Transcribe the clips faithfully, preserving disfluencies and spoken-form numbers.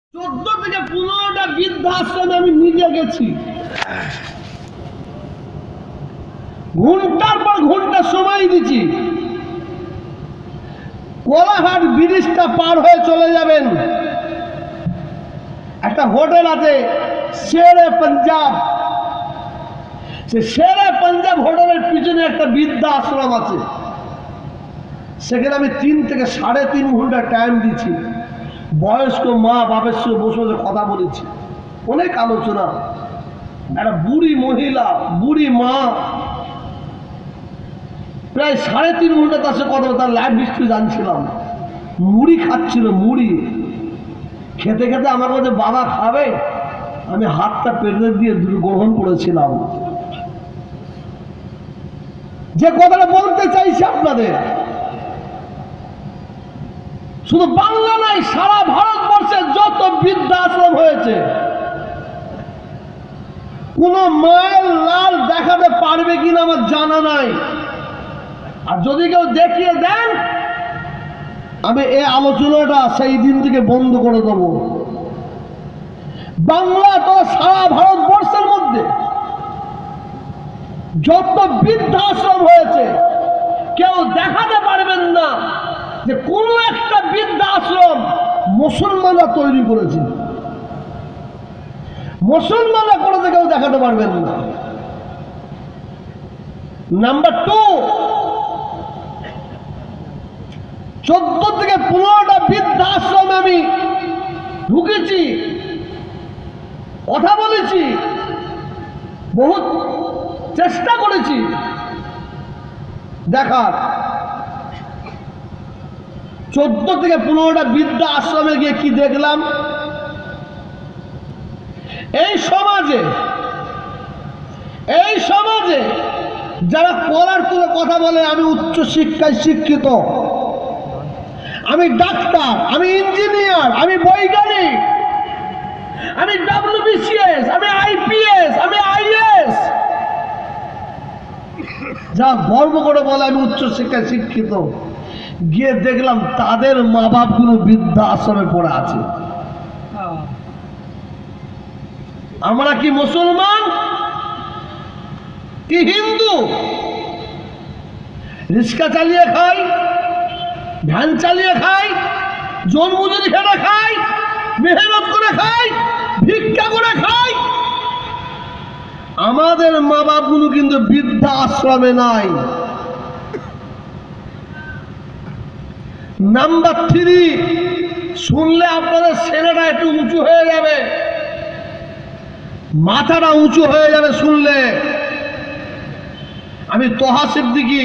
চোদ্দ থেকে পনেরোটা বৃদ্ধাশ্রমে আমি নিজে গেছি। ঘন্টার পর ঘন্টা সময় দিচ্ছি। কোলাঘাট ব্রিজটা পার হয়ে চলে যাবেন, একটা হোটেল আছে শেরে পাঞ্জাব। সে শেরে পাঞ্জাব হোটেলের পিছনে একটা বৃদ্ধা আশ্রম আছে। সেখানে আমি তিন থেকে সাড়ে তিন ঘন্টা টাইম দিচ্ছি। বয়স্ক মা বাপের সঙ্গে বসে বসে কথা বলেছি, অনেক আলোচনা। একটা বুড়ি মহিলা, বুড়ি মা, প্রায় সাড়ে তিন ঘন্টা তার সাথে কথা বলে। তার লাইফ হিস্ট্রি জানছিলাম। মুড়ি খাচ্ছিল, মুড়ি খেতে খেতে আমার কাছে বাবা খাবে, আমি হাতটা পেটে দিয়ে গ্রহণ করেছিলাম। যে কথাটা বলতে চাইছি আপনাদের, শুধু বাংলা নাই, সারা ভারতবর্ষে যত বৃদ্ধাশ্রম হয়েছে, কোন মায়ের লাল দেখাতে পারবে কিনা আমার জানা নাই। আর যদি কেউ দেখিয়ে দেন, আমি এই আলোচনাটা সেই দিন থেকে বন্ধ করে দেব। বাংলা তো সারা ভারতবর্ষের মধ্যে যত বৃদ্ধাশ্রম হয়েছে, কেউ দেখাতে পারবেন না যে কোন একটা বৃদ্ধাশ্রম মুসলমানরা তৈরি করেছে। মুসলমানরা করেছে, কেউ দেখাতে পারবেন না। নাম্বার টু, চোদ্দ থেকে পনেরোটা বৃদ্ধাশ্রমে আমি ঢুকেছি, কথা বলেছি, বহুত চেষ্টা করেছি দেখার। চোদ্দ থেকে পনেরোটা বৃদ্ধা আশ্রমে গিয়ে কি দেখলাম, এই সমাজে এই সমাজে যারা কলার তুলে কথা বলে, আমি উচ্চ শিক্ষায় শিক্ষিত, আমি ডাক্তার, আমি ইঞ্জিনিয়ার, আমি বৈজ্ঞানিক, আমি ডাব্লিউবিসিএস, আমি আইপিএস, আমি আইএএস, যা গর্ব করে বলে আমি উচ্চ শিক্ষায় শিক্ষিত, গিয়ে দেখলাম তাদের মা বাপগুলো বৃদ্ধা আশ্রমে পড়ে আছে। আমরা কি মুসলমান কি হিন্দু? রিক্সা চালিয়ে খাই, ভ্যান চালিয়ে খাই, জন মজুরি খেটে খাই, মেহনত করে খাই, ভিক্ষা করে খাই। আমাদের মা বাপগুলো কিন্তু বৃদ্ধা আশ্রমে নাই। নাম্বার থ্রি, শুনলে আপনাদের ছেলেটা একটু উঁচু হয়ে যাবে, মাথাটা উঁচু হয়ে যাবে শুনলে। আমি তোহা সিদ্দিকী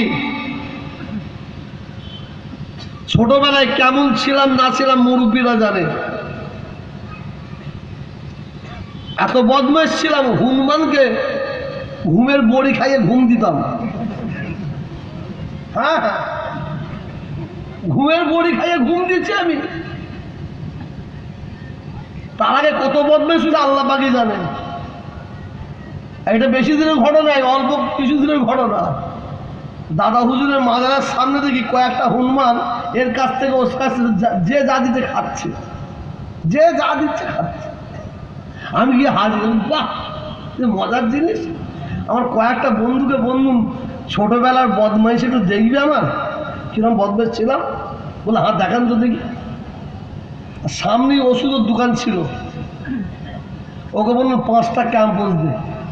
ছোটবেলায় কেমন ছিলাম না ছিলাম মুরব্বীরা জানে। এত বদমাশ ছিলাম, হনুমানকে ঘুমের বড়ি খাইয়ে ঘুম দিতাম। হ্যাঁ হ্যাঁ, ঘুমের বড়ি খাইয়ে ঘুম দিচ্ছি আমি। তার আগে কত বদমাশ শুধু আল্লাহ পাকই জানে। এটা বেশি দিনের ঘটনা, অল্প কিছু দিনের ঘটনা। দাদা হুজুরের মাজারের সামনে দেখি কয়েকটা হনুমান এর কাছ থেকে ওর কাছ থেকে যে যা দিতে খাচ্ছে, যে যা দিচ্ছে খাচ্ছে। আমি গিয়ে হাজির, বাহ মজার জিনিস। আমার কয়েকটা বন্ধুকে বন্ধু, ছোটবেলার বদমাইশ একটু দেখবে আমার কিরম বদমাইশ ছিলাম, বলে হ্যাঁ দেখান তো দেখি। সামনেই ওষুধের দোকান ছিল, ওকে বললাম পাঁচটা ক্যাম্পাস দে।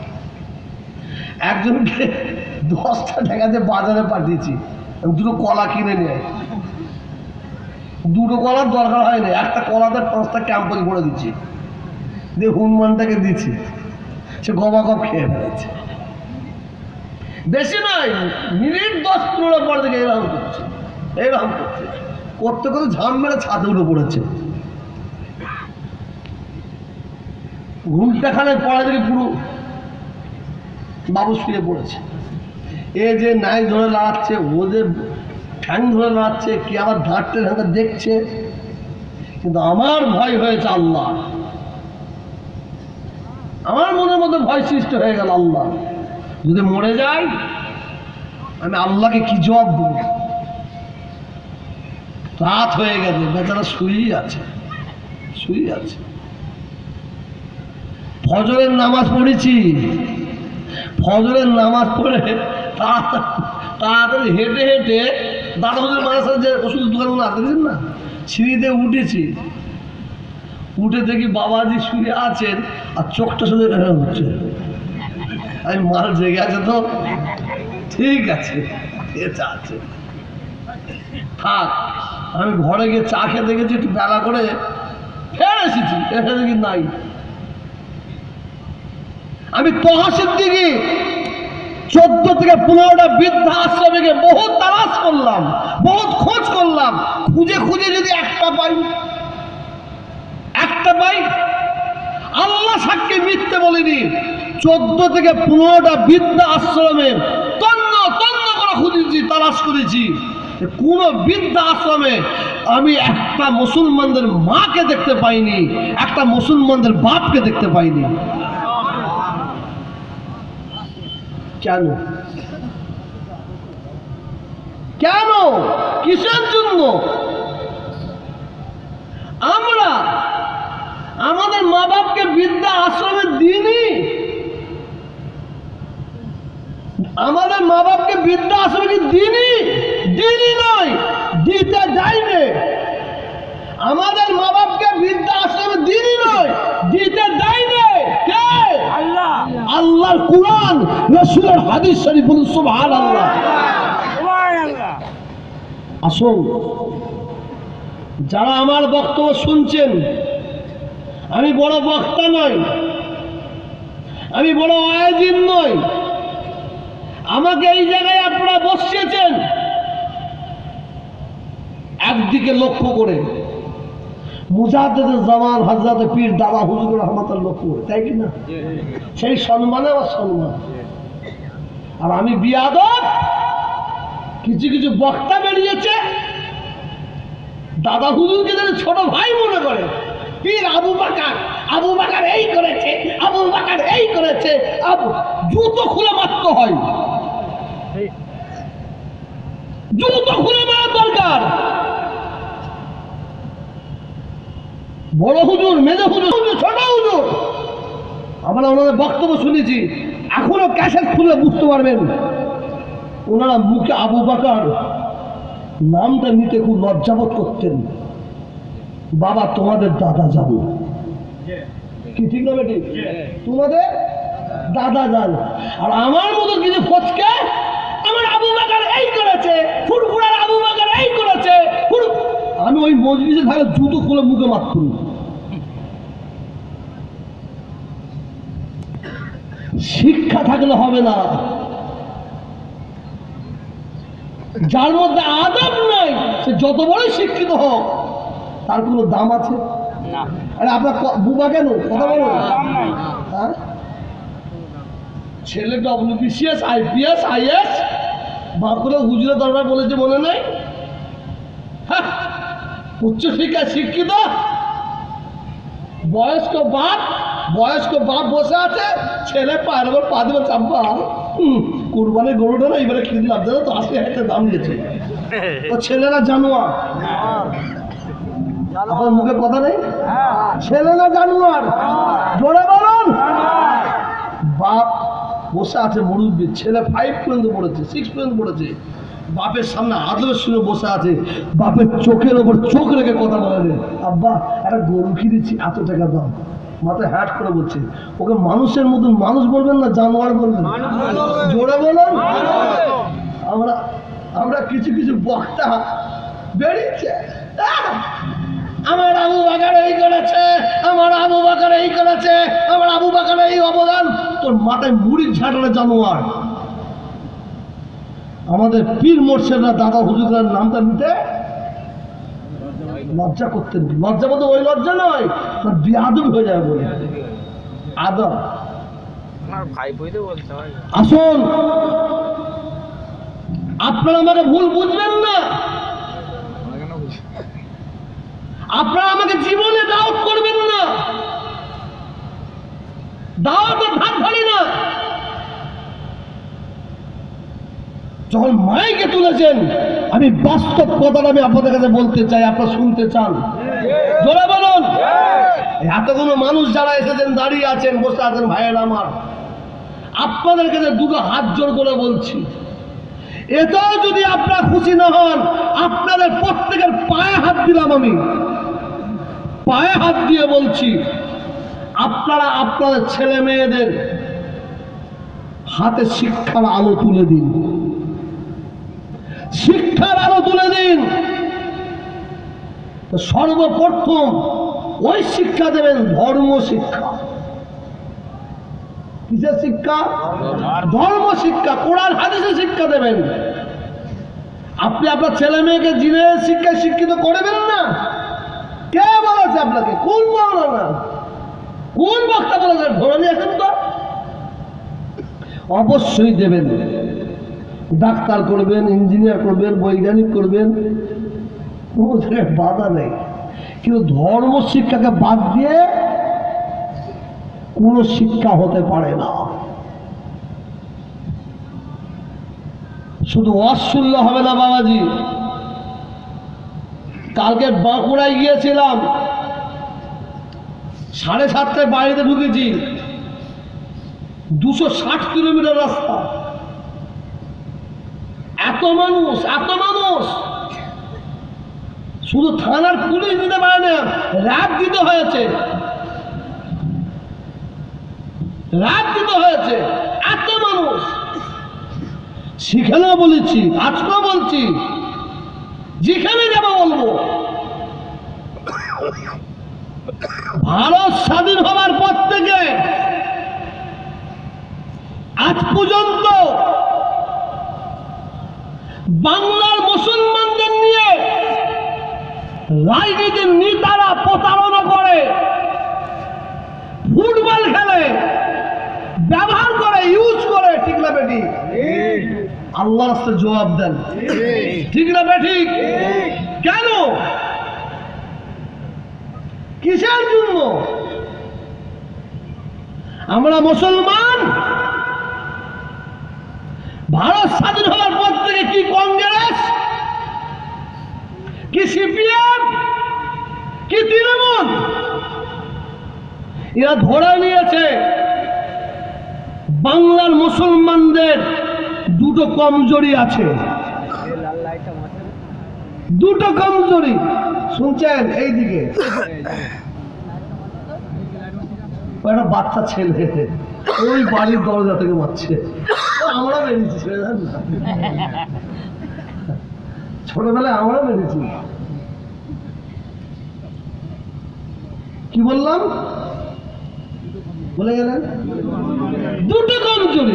একজনকে দশটা টাকাতে বাজারে পাঠিয়েছি, দুটো কলা কিনে নেয়। দুটো কলার দরকার হয় না, একটা কলাতে পাঁচটা ক্যাম্পাস ভরে দিচ্ছি, দিয়ে হনুমানটাকে দিচ্ছি, সে গবা গপ খেয়ে ফেলেছে। বেশি নয়, মিনিট দশ পনেরো পর থেকে এরকম করছে, এরকম করছে, করতে করতে ঝাম মেরে ছাদে উঠে পড়েছে। ঘুমটাখানে পড়া থেকে পুরো বাবু শুয়ে পড়েছে। এ যে নাই ধরে লাগাচ্ছে, ও যে ঠ্যাং ধরে লাগাচ্ছে, কি আবার ধারতে ধারতে দেখছে। কিন্তু আমার ভয় হয়েছে আল্লাহ, আমার মনের মধ্যে ভয় সৃষ্টি হয়ে গেল। আল্লাহ যদি মরে যায়, আমি আল্লাহকে কি জবাব দেব? রাত হয়ে গেছে, বেচারা শুয়েই আছে, শুয়ে আছে। ফজরের নামাজ পড়েছি, ফজরের নামাজ পড়ে তাড়াতাড়ি হেঁটে হেঁটে দাদা হুজুর মাদ্রাসার যে ওষুধ দোকানগুলো আছে দেখছেন না, সিঁড়িতে উঠেছি, উঠে দেখি বাবাজি শুয়ে আছেন আর চোখটা শুধু হচ্ছে। আমি মাল জেগে আছে তো, ঠিক আছে চা আছে থাক। আমি ঘরে গিয়ে চা খেয়ে দেখেছি, একটু বেলা করে ফের এসেছি, এসে দেখি নাই। আমি তহসিল দিকে চোদ্দ থেকে পনেরোটা বৃদ্ধা আশ্রমে বহু তালাশ করলাম, বহুত খোঁজ করলাম, খুঁজে খুঁজে যদি একটা পাই, একটা পাই, আল্লাহ সাক্ষী মিথ্যে বলিনি, চোদ্দ থেকে পনেরোটা বৃদ্ধা আশ্রমে তন্ন তন্ন করে খুঁজেছি, তালাশ করেছি, কোন বৃদ্ধা আশ্রমে আমি একটা মুসলমানদের মাকে দেখতে পাইনি, একটা মুসলমানদের বাপকে দেখতে পাইনি। কেন? কেন? কিসের জন্য? আমরা আমাদের মা বাপকে বৃদ্ধা আশ্রমে দিইনি, আমাদের মা বাপকে বৃদ্ধা আশ্রমে কি দিইনি? দিইনি নয়, দিতে যাইনি। আমাদের মা বাপকে বৃদ্ধা আশ্রমে দিইনি নয়, দিতে দেয়নি। কে? আল্লাহ। আল্লাহর কুরআন, রাসূলের হাদিস শরীফ, বলুন সুবহানাল্লাহ। সুবহানাল্লাহ। আসুন, যারা আমার বক্তব্য শুনছেন, আমি বড় বক্তা নই, আমি বড় ওয়াইজিন নই, আমাকে এই জায়গায় আপনারা বসিয়েছেন একদিকে লক্ষ্য করে, মুজাদ্দিদুল জামান হযরত পীর দাদা হুজুর রহমাতুল্লাহ লক্ষ্য করে, তাই কি না? সেই সম্মানে আমার সম্মান। আর আমি বিয়াদব, কিছু কিছু বক্তা বেরিয়েছে দাদা হুজুরকে যদি ছোট ভাই মনে করে, পীর আবু বকর, আবু বকর এই করেছে, আবু বকর এই করেছে, আবু জুতো খুলে মারতে হয়, জুতো খুলে মারা দরকার। বড় হুজুর, মেজো হুজুর, ছোট হুজুর, আমরা ওনাদের বক্তব্য শুনেছি, এখনো ক্যাসেট খুলে বুঝতে পারবেন ওনারা মুখে আবু বকর নামটা নিতে খুব লজ্জাবোধ করতেন। বাবা তোমাদের দাদা যান, কি ঠিক না বেটি? তোমাদের দাদা যান। আর আমার মতো কিছু ফচকে আমার আবু বকর এই করেছে, ফুরফুরার আবু বকর এই করেছে, আমি ওই মজলিসে থাকলে জুতো খুলে মুখে মারতুম। শিক্ষা থাকলে হবে না, যার মধ্যে আদব নাই সে যত বড় শিক্ষিত হোক তার কোনো দাম আছে? আরে আপনার বুবা কেন কথা বলো? হ্যাঁ, ছেলে ডব্লিউবিসিএস, আইপিএস, আইএস, বাঁকুড়া হুজুরের দরবার বলেছে মনে নাই? উচ্চ শিক্ষা শিক্ষিত বয়স্ক বাপ, বয়স্ক বাপ বসে আছে, ছেলে পায়ের ওপর পা দেবে চাপা, কুরবানের গরুটা না এবারে কিনলাম জানো তো, আশি হাজার দাম দিয়েছে। তো ছেলেরা জানোয়ার, আপনার মুখে কথা নেই, ছেলেরা জানোয়ার, জোরে বলুন। বাপ বসে আছে মুরব্বী, ছেলে ফাইভ পর্যন্ত পড়েছে, সিক্স পর্যন্ত পড়েছে, বাপের সামনে আদরের সঙ্গে বসে আছে, বাপের চোখের ওপর চোখ রেখে কথা বলে, আব্বা একটা গরু কিনেছি এত টাকা দাম, মাথায় হ্যাট করে বলছে। ওকে মানুষের মতন মানুষ বলবেন না জানোয়ার বলবেন? জোরে বলুন। আমরা আমরা কিছু কিছু বক্তা বেরিয়েছে, আমার আবু বকর এই করেছে, আমার আবু বকর এই করেছে, আমার আবু বকর এই অবদান, তোর মাথায় মুড়ির ঝাঁটালে জানোয়ার। আমাদের পীর মোর্শেদরা দাদা হুজুরের নামটা নিতে লজ্জা করতেন। লজ্জা বলতে ওই লজ্জা নয়, বেয়াদব হয়ে যাবে বলে আদব। আসুন, আপনারা আমাকে ভুল বুঝবেন না, আপনারা আমাকে জীবনে দাওয়াত করবেন না, দাওয়াতের ধার ধারি না। যখন মাইকে তুলেছেন আমি বাস্তব কথাটা আমি আপনাদের কাছে বলতে চাই, আপনারা শুনতে চান, জোরে বলুন। এতগুলো মানুষ যারা এসেছেন, দাঁড়িয়ে আছেন, বসে আছেন, ভাইয়েরা আমার, আপনাদের কাছে দুটো হাত জোর করে বলছি, এটাও যদি আপনারা খুশি না হন, আপনাদের প্রত্যেকের পায়ে হাত দিলাম, আমি পায়ে হাত দিয়ে বলছি, আপনারা আপনাদের ছেলে মেয়েদের হাতে শিক্ষার আলো তুলে দিন, শিক্ষার আলো তুলে দিন। সর্বপ্রথম ওই শিক্ষা দেবেন ধর্ম শিক্ষা। কিসের শিক্ষা? ধর্ম শিক্ষা, কোরআন হাদিসের শিক্ষা দেবেন। আপনি আপনার ছেলে মেয়েকে জিনের শিক্ষায় শিক্ষিত করবেন না? কে বলেছে আপনাকে? কোন মাওলানা, কোন বক্তা বলেছে? ধরে নিয়ে আসেন তো। অবশ্যই দেবেন, ডাক্তার করবেন, ইঞ্জিনিয়ার করবেন, বৈজ্ঞানিক করবেন, কোনো জায়গায় বাধা নেই। কিন্তু ধর্ম শিক্ষাকে বাদ দিয়ে কোনো শিক্ষা হতে পারে না। শুধু অশুল্য হবে না বাবাজি। কালকে বাঁকুড়ায় গিয়েছিলাম, সাড়ে সাতটায় বাড়িতে ঢুকেছি, দুশো ষাট কিলোমিটার রাস্তা, এত মানুষ, এত মানুষ। শুধু থানার পুলিশ দিতে পারে না, র্যাব দিতে হয়েছে, র্যাব দিতে হয়েছে, এত মানুষ। সেখানেও বলেছি, আজকেও বলছি, যেখানে যাবো বলবো, ভারত স্বাধীন হওয়ার পর থেকে আজ পর্যন্ত বাংলার মুসলমানদের নিয়ে রাজনীতির নেতারা প্রতারণা করে, ফুটবল খেলে, ব্যবহার করে, ইউজ করে, ঠিক না বেটি? আল্লাহর রাস্তায় জবাব দেন, ঠিক না বেটি? কেন? কিসের জন্য? আমরা মুসলমান, ভারত স্বাধীন হওয়ার পর থেকে কি কংগ্রেস, কি সিপিএম, কি তৃণমূল, এরা ধরে নিয়েছে বাংলার মুসলমানদের দুটো কমজোরি আছে, দুটো কমজোরি। শুনছেন? এইদিকে একটা বাচ্চা ছেলে ওই বাড়ির দরজা থেকে মারছে, আমরা মেরেছি, ছোটবেলায় আমরা মেরেছি। কি বললাম? বলে গেলেন? দুটো কমজোরি,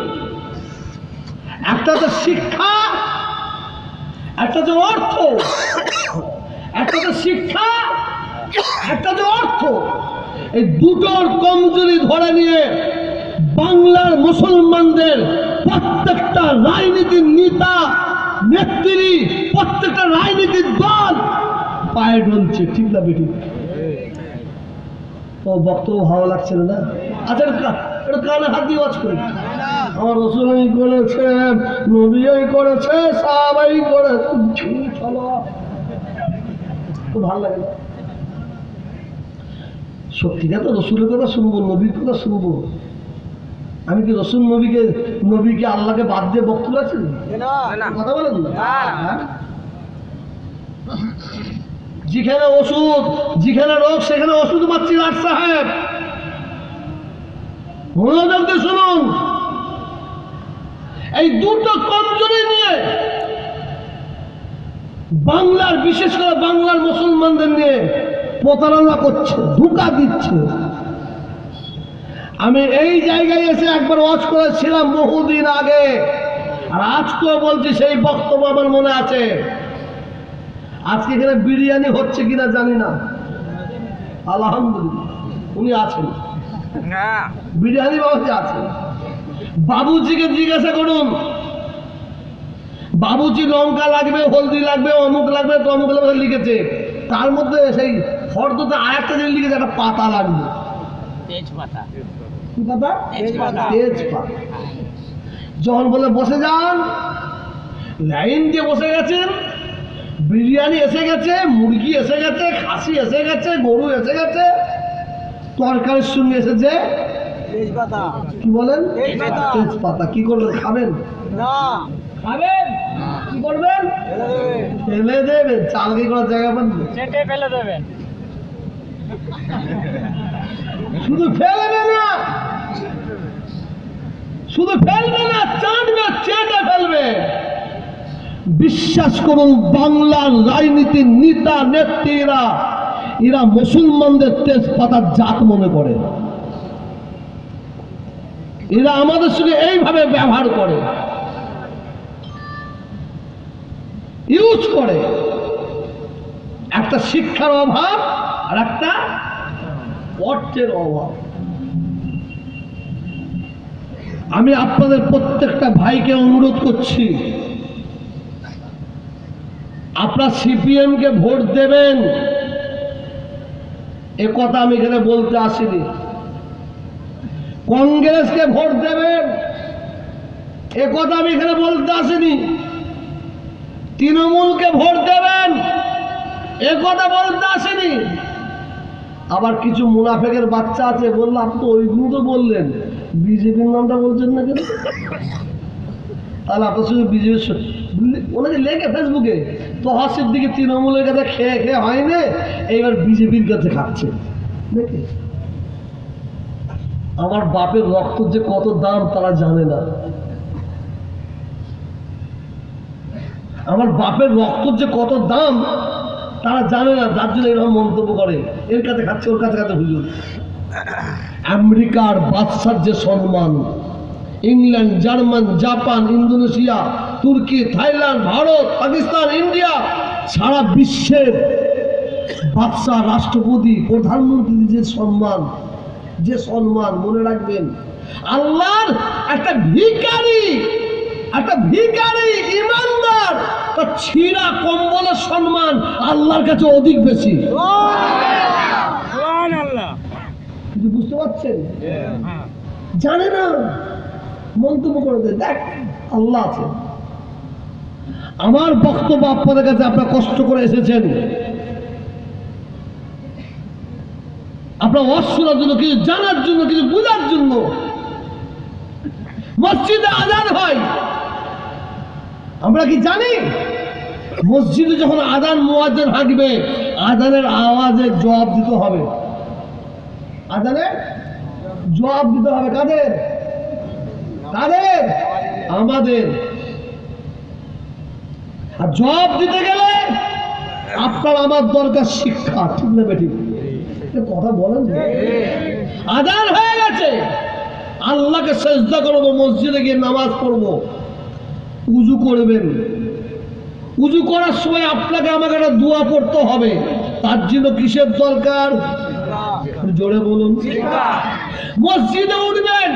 একটা তো শিক্ষা, একটা যে অর্থ, একটা তো শিক্ষা, একটা যে অর্থ। এই দুটোর কমজোরি ধরে নিয়ে বাংলার মুসলমানদের প্রত্যেকটা রাজনীতির নেতা, নেত্রী, প্রত্যেকটা রাজনীতির দল পায়ে ঢলছে, ঠিক না বেটি? ও বক্তব্য ভালো লাগছে না? আচ্ছা, এটা কানে হাত দিয়ে ওয়াজ করি। আমার রসুলই করেছে, নবীই করেছে, সাহাবাই করেছে, চলো, খুব ভালো লাগে না? সত্যিকার তো রসুলের কথা শুনবো, নবীর কথা শুনবো। আমি কি রসুল নবীকে, নবীকে আল্লাহকে বাদ দিয়ে বক্তব্য আছেন? কথা বলেন না? যেখানে ওষুধ, যেখানে রোগ, সেখানে ওষুধ মারছি রাজ সাহেব। মনোযোগ দিয়ে শুনুন, এই দুটো কমজোরি নিয়ে বাংলার, বিশেষ করে বাংলার মুসলমানদের নিয়ে প্রতারণা করছে, ধোঁকা দিচ্ছে। আমি এই জায়গায় এসে একবার ওয়াজ করেছিলাম বহুদিন আগে, আর আজকেও বলছি, সেই বক্তব্য আমার মনে আছে। আজকে এখানে বিরিয়ানি হচ্ছে কিনা জানি না, আলহামদুলিল্লাহ উনি আছেন, বিরিয়ানি বাবুজি আছেন। বাবুজিকে জিজ্ঞাসা করুন, বাবুজি লঙ্কা লাগবে, হলদি লাগবে, অমুক লাগবে, তমুক লাগবে লিখেছে, তার মধ্যে সেই ফর্দতে আরেকটা জিনিস লিখেছে, একটা পাতা লাগবে, তেজপাতা। কি পাতা? তেজপাতা। যখন বলে বসে যান, লাইন দিয়ে বসে গেছেন, বিরিয়ানি এসে গেছে, মুরগি এসে গেছে, খাসি এসে গেছে, গরু এসে গেছে, তরকারির সঙ্গে এসেছে কি বলেন তেজপাতা। কি করবেন? খাবেন না? খাবেন? কি করবেন? ফেলে দেবেন। চালকি করার জায়গা পান ফেলে দেবেন। শুধু ফেলবে না, শুধু ফেলবে না, চাটবে, চেটে ফেলবে। বিশ্বাস করুন, বাংলার রাজনীতির নেতা নেত্রীরা এরা মুসলমানদের তেজপাতার জাত মনে করে। এরা আমাদের সঙ্গে এইভাবে ব্যবহার করে, ইউজ করে। একটা শিক্ষার অভাব আর একটা অর্থের অভাব। আমি আপনাদের প্রত্যেকটা ভাইকে অনুরোধ করছি, আপনারা সিপিএম কে ভোট দেবেন, এ কথা আমি এখানে বলতে আসিনি। কংগ্রেসকে ভোট দেবেন, এ কথা আমি এখানে বলতে আসিনি। তৃণমূলকে ভোট দেবেন, এ কথা বলতে আসেনি। আবার কিছু মুনাফেকের বাচ্চা আছে, বললো আপনি তো ওইগুলো তো বললেন, বিজেপির নামটা বলছেন না কেন? তাহলে আপনার সঙ্গে বিজেপির ওনাকে লেখে ফেসবুকে তো হাসির দিকে তৃণমূলের কাছে খেয়ে খেয়ে হয়নি, এইবার বিজেপির কাছে খাচ্ছে। দেখে আমার বাপের রক্ত যে কত দাম তারা জানে না। আমার বাপের রক্ত যে কত দাম তারা জানে না, যার জন্য এরকম মন্তব্য করে। এর কাছে খাচ্ছে, ওর কাছে খাচ্ছে হুজুর। আমেরিকার বাদশার যে সম্মান, ইংল্যান্ড, জার্মান, জাপান, ইন্দোনেশিয়া, তুর্কি, থাইল্যান্ড, ভারত, পাকিস্তান, ইন্ডিয়া, সারা বিশ্বের বাদশা, রাষ্ট্রপতি, প্রধানমন্ত্রী যে সম্মান, যে সম্মান, মনে রাখবেন আল্লাহর একটা ভিখারি, একটা ভিখারি ইমানদার তার ছিঁড়া কম্বলের সম্মান আল্লাহর কাছে অধিক বেশি। কিন্তু বুঝতে পারছেন? জানে না, মন্তব্য করে দেয়, দেখ আল্লাহ আছে। আমার বক্তব্য আপনাদের কাছে, আপনারা কষ্ট করে এসেছেন, আপনার অশোনার জন্য, কিছু জানার জন্য, কিছু বোঝার জন্য। মসজিদে আজান হয়, আমরা কি জানি? মসজিদে যখন আজান মুয়াজ্জিন হাঁকবে, আজানের আওয়াজে জবাব দিতে হবে। আজানের জবাব দিতে হবে কাদের? কাদের? আমাদের। আর জবাব দিতে গেলে আপনার আমার দরকার শিক্ষা। ঠিক না বেঠিক? কথা বলেন। আজান হয়ে গেছে, আল্লাহকে সেজদা করবো, মসজিদে গিয়ে নামাজ পড়বো, উজু করবেন। উজু করার সময় আপনাকে আমাকে একটা দোয়া পড়তে হবে। তার জন্য কিসের দরকার? জোরে বলুন। মসজিদে উঠবেন,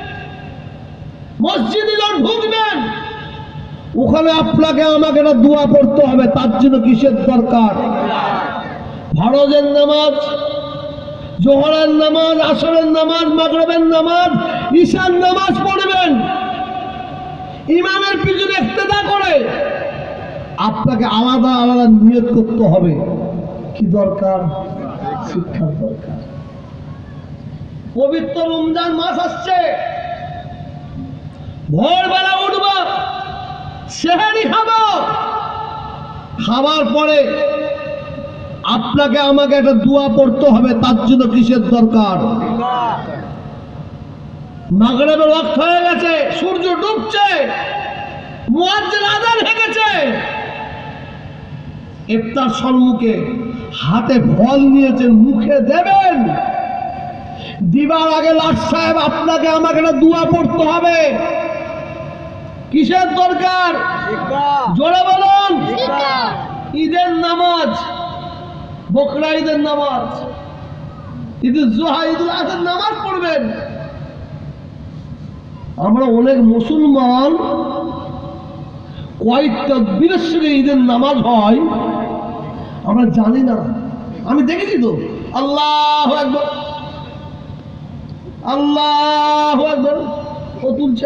মসজিদে যখন ঢুকবেন, ওখানে আপনাকে আমাকে একটা দোয়া পড়তে হবে। তার জন্য কিসের দরকার? ফরজের নামাজ, জোহরের নামাজ, আসরের নামাজ, মাগরিবের নামাজ, ঈশার নামাজ পড়বেন। ইমামের পিছনে ইক্তেদা করে আপনাকে আলাদা আলাদা নিয়ত করতে হবে। কি দরকার? শিক্ষার দরকার। পবিত্র রমজান মাস আসছে, ভোরবেলা উঠব, সেহরি খাবো, খাবার পরে আপনাকে আমাকে একটা দোয়া পড়তে হবে। তার জন্য কিসের দরকার? মাগরিবের ওয়াক্ত হয়ে গেছে, সূর্য ডুবছে, মুয়াজ্জিন আযান হয়ে গেছে। ইফতার সম্মুখে, হাতে ফল নিয়েছেন, মুখে দেবেন। দিবার আগে লাট সাহেব আপনাকে আমাকে একটা দোয়া পড়তে হবে। কিসের দরকার? জোরে বলুন। ঈদের নামাজ, বকরা ঈদের নামাজ, ঈদুল জুহা, ঈদুল আজহার নামাজ পড়বেন। আমরা অনেক মুসলমান কয়েক তাকবীরের সঙ্গে ঈদের নামাজ হয় আমরা জানি না। আমি দেখেছি তো, আল্লাহু আকবার, আল্লাহু আকবার, ও তুলছে,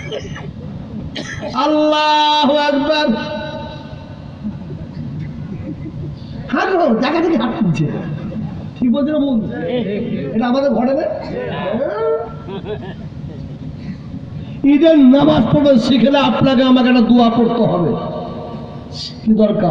আল্লাহু আকবার, হাঁটো, জায়গা থেকে হাত তুলছে। ঠিক বলছে না বলছে? এটা আমাদের ঘটে না? ঈদের নামাজ পড়তে শিখলে আপনাকে আমাকে একটা দোয়া পড়তে হবে। কি দরকার?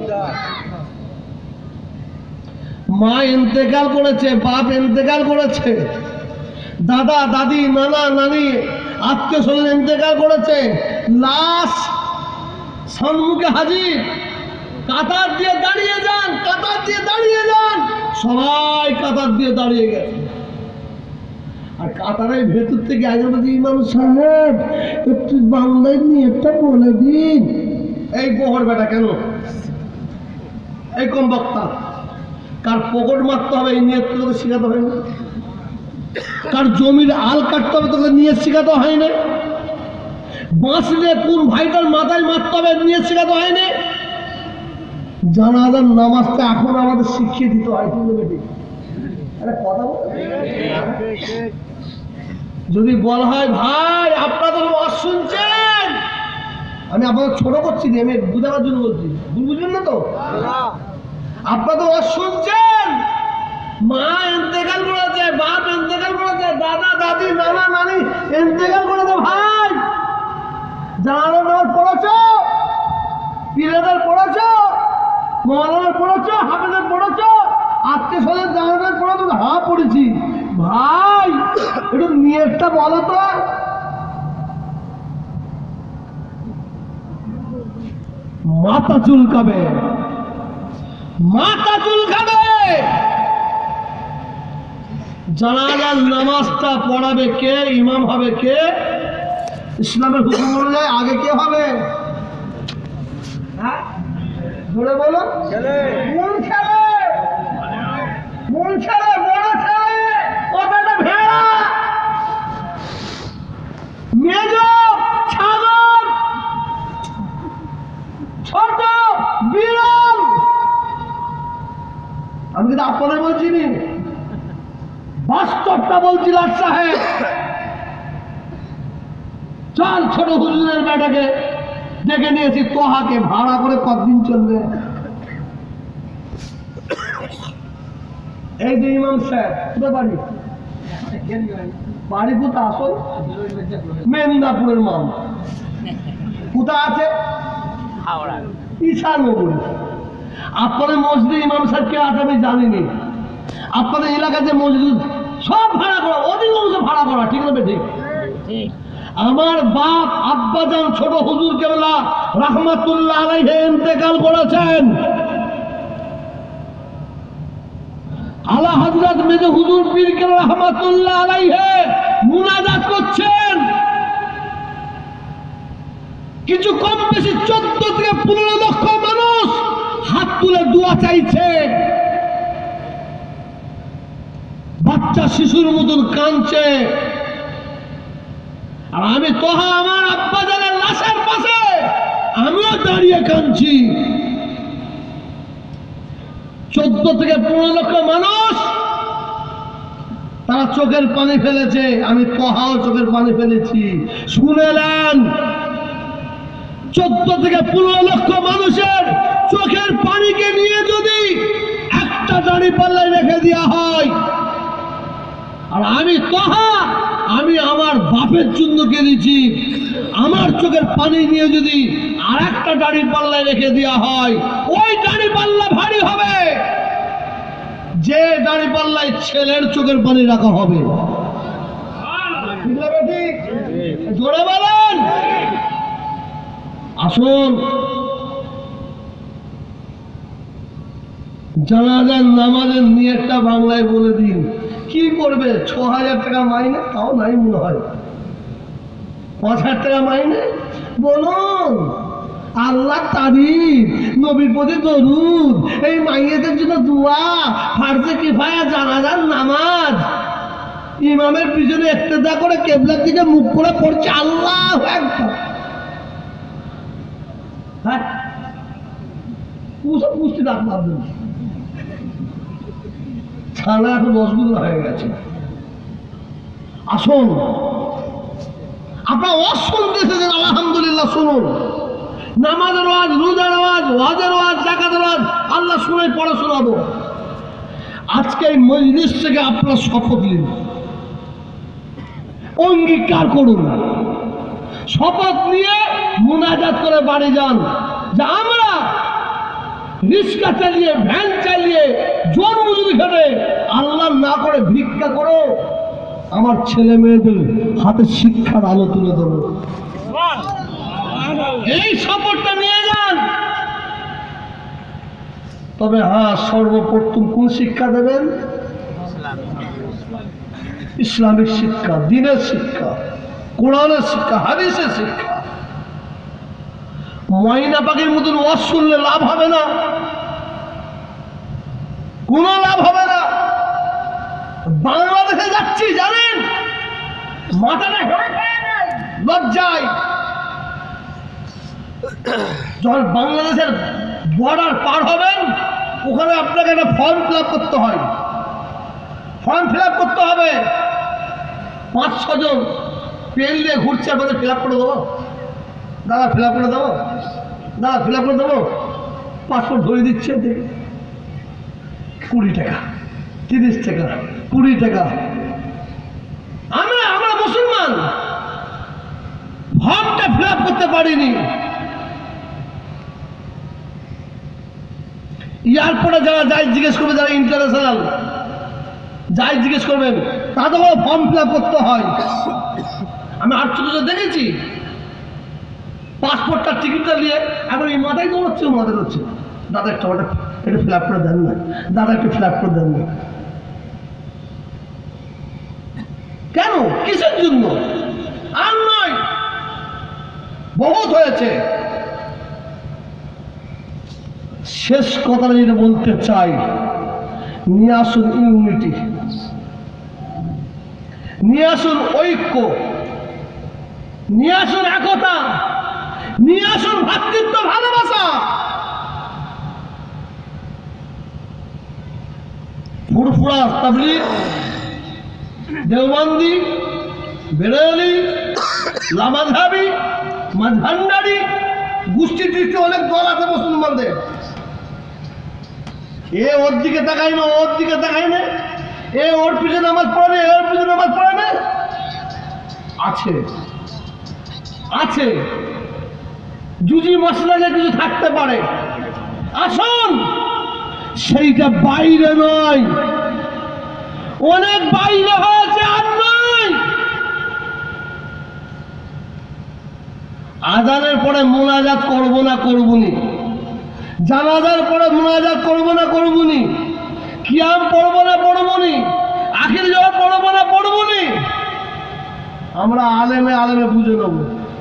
মা ইন্তেকাল করেছে, বাপ ইন্তেকাল করেছে, দাদা দাদি নানা নানি আত্মীয় স্বজন ইন্তেকাল করেছে, লাশ সম্মুখে হাজির, কাতার দিয়ে দাঁড়িয়ে যান, কাতার দিয়ে দাঁড়িয়ে যান। সবাই কাতার দিয়ে দাঁড়িয়ে গেছে, আর কাতারের ভেতর থেকে আগে বলছে, ইমাম সাহেব একটু বাংলায় নিয়ে একটা বলে দিন। এই বহর বেটা কেন, এই কম বক্তা, কার পকেট মারতে হবে এই নিয়ত তোকে শেখাতে হয় না? কার জমির আল কাটতে হবে তোকে নিয়ে শেখাতে হয় না? বাঁচলে কোন ভাইটার মাথায় মারতে হবে নিয়ে শেখাতে হয় না? জানাজার নামাজটা এখন আমাদের শিখিয়ে দিতে হয়। কথা বল, যদি বলা হয় ভাই আপনাদের ওয়াজ শুনছেন, আমি আপনাদের ছোট করছি না, আমি বুঝাবার জন্য বলছি, ভুল বুঝলেন না তো? আপনাদের ওয়াজ শুনছেন, মা ইন্তেকাল করেছে, বাপ ইন্তেকাল করেছে, দাদা দাদি নানা নানি ইন্তেকাল করেছে, ভাই জানাজার নামাজ পড়েছো, পীরেদের পড়েছো, মৌলানার পড়েছো, হাফেজের পড়েছো, আত্মীয় স্বজন জানাজার পড়েছো? হ্যাঁ পড়েছি। ভাই একটু নিয়তটা বলো তো। মাথা চুলকাবে, মাথা চুলকাবে। জানাজার নামাজটা পড়াবে কে? ইমাম হবে কে? ইসলামের হুকুম অনুযায়ী আগে কে হবে? হ্যাঁ ধরে বলো, কোন ছেলে? কোন ছেলে? বড় ছেলে, ওটা ভেড়া, মেজ, ছাগল, ছোট বিড়াল। আমি কিন্তু আপনাদের বলছি নি, বাস্তবটা বলছি। লাট সাহেব চল, ছোট হুজুরের বেটাকে ডেকে নিয়েছি, তোহাকে ভাড়া করে কতদিন চলবে? এই যে ইমাম সাহেব, কোথায় বাড়ি? বাড়ি কোথায়? আসল মেদিনীপুরের মাম। কোথায় আছে? ঈশানগরে। আপনাদের মসজিদে ইমাম সাহেব কে আছে আমি জানিনি। আপনাদের এলাকায় যে মসজিদ সব ভাড়া করা, অধিকাংশ ভাড়া করা, ঠিক না? ঠিক। আমার বাপ আব্বাজান ছোট হুজুর কেবলা রাহমাতুল্লাহ আলাইহি ইন্তেকাল করেছেন। আলা হযরত মেজো হুজুর পীর কেবলা রাহমাতুল্লাহ আলাইহি মুনাজাত করছেন। কিছু কম বেশি চোদ্দ থেকে পনেরো লক্ষ মানুষ হাত তুলে দোয়া চাইছে, বাচ্চা শিশুর মতন কাঁদছে। আর আমি তোহা আমার আব্বাজানের লাশের পাশে আমিও দাঁড়িয়ে কাঁদছি। চোদ্দ থেকে পনেরো লক্ষ মানুষ তারা চোখের পানি ফেলেছে, আমি তোহাও চোখের পানি ফেলেছি। শুনেলেন, চোদ্দ থেকে পনেরো লক্ষ মানুষের চোখের পানিকে নিয়ে যদি একটা দাড়ি পাল্লায় রেখে দেওয়া হয়, আর আমি তোহা আমি আমার বাপের জন্য কেঁদেছি, আমার চোখের পানি নিয়ে যদি আর একটা দাড়ি পাল্লায় রেখে দেওয়া হয়, ওই দাড়ি পাল্লা ভারী হবে যে দাড়ি পাল্লায় ছেলের চোখের পানি রাখা হবে। জোরে বলেন। আসুন, জানাজার নামাজের নিয়তটা বাংলায় বলে দিন। কি করবে? ছ হাজার টাকা মাইনে, তাও নাই মনে হয়। পাঁচ হাজার টাকা মাইনে, বলুন আল্লাহ তারিফ, নবীর প্রতি দরুদ, এই মাইয়েদের জন্য দোয়া, ফারজে কিফায়া জানাজার নামাজ, ইমামের পিছনে ইক্তেদা করে কেবলার দিকে মুখ করে পড়ছে আল্লাহু আকবার। হ্যাঁ পুষো পুষতে ডাক মারবেন, ছানা এখন রসগোল্লা হয়ে গেছে। আসুন, আপনার ওয়াজ শুনতে এসেছেন, আলহামদুলিল্লাহ শুনুন। নামাজের ওয়াজ, রোজার ওয়াজ, ওয়াজের ওয়াজ, যাকাতের ওয়াজ আল্লাহ শুনে পড়ে শোনাবো। আজকে এই মজলিস থেকে আপনারা শপথ নিন, অঙ্গীকার করুন, শপথ নিয়ে মুনাজাত করে বাড়ি যান যে আমরা রিক্সা চালিয়ে ভ্যান চালিয়ে জোর মজুরি খেটে আল্লাহ না করে ভিক্ষা করো, আমার ছেলে মেয়েদের হাতে শিক্ষার আলো তুলে দেবো। এই শপথটা নিয়ে যান। তবে হ্যাঁ, সর্বপ্রথম কোন শিক্ষা দেবেন? ইসলামিক শিক্ষা, দ্বীনের শিক্ষা, কোরআনের শিক্ষা, হাদিসের শিক্ষা। ময়না পাখির মতন ওয়াজ শুনলে লাভ হবে না, কোনো লাভ হবে না। বাংলাদেশে যাচ্ছি জানেন, মাথাটা লজ্জায়। যখন বাংলাদেশের বর্ডার পার হবেন, ওখানে আপনাকে একটা ফর্ম ফিল আপ করতে হয়, ফর্ম ফিল আপ করতে হবে। পাঁচ ছজন পেন দিয়ে ঘুরছে, আপনাদের ফিল আপ করে দেবো দাদা, ফিল আপ করে দেবো দাদা, ফিল আপ করে দেবো। পাসপোর্ট ধরিয়ে দিচ্ছে, কুড়ি টাকা, তিরিশ টাকা, কুড়ি টাকা। আমরা আমরা মুসলমান, ফর্মটা ফিল আপ করতে পারিনি। এয়ারপোর্টে যারা যাই জিজ্ঞেস করবে, যারা ইন্টারন্যাশনাল যাই জিজ্ঞেস করবেন, তাদের ফর্ম ফিল আপ করতে হয়। আমি আটচল্লিশে দেখেছি, পাসপোর্টটা টিকিটটা নিয়ে এখন এই মাথায় দৌড়চ্ছে, মাথায় দৌড়চ্ছে, দাদা একটা ওটা একটু ফিল আপ করে দেন না, দাদা একটু ফিল আপ করে দেন না। কেন, কিসের জন্য? আর নয়, বহুত হয়েছে। শেষ কথাটা যেটা বলতে চাই, নিয়ে আসুন ইউনিটি, নিয়ে আসুন ঐক্য, নিয়ে আসুন একতা, নিয়ে আসুন ভ্রাতৃত্ব, ভালোবাসা। ফুরফুরা, তাবলীগ, দেওবন্দি, বেরেলি, লামাধাবি, মাঝভান্ডারি, গোষ্ঠী দৃষ্টি অনেক দল আছে মুসলমানদের। এ ওর দিকে তাকাই না, ওর দিকে তাকাই না, এ ওর পিছনে নামাজ পড়ে, ওর পিছনে নামাজ পড়ে না। আছে আছে জুজি মশলাকে কিছু থাকতে পারে, আসুন, সেইটা বাইরে নয়, অনেক বাইরে হয়েছে, আর নয়। আজানের পরে মোনাজাত করবো না করবুনি, জানাজার পরে মোনাজাত করবো না করবুনি, কিয়াম পড়বো না পড়বুনি, আখির যাওয়া পড়বো না পড়বুনি। আমরা আলেমে আলেমে বুঝে নেব।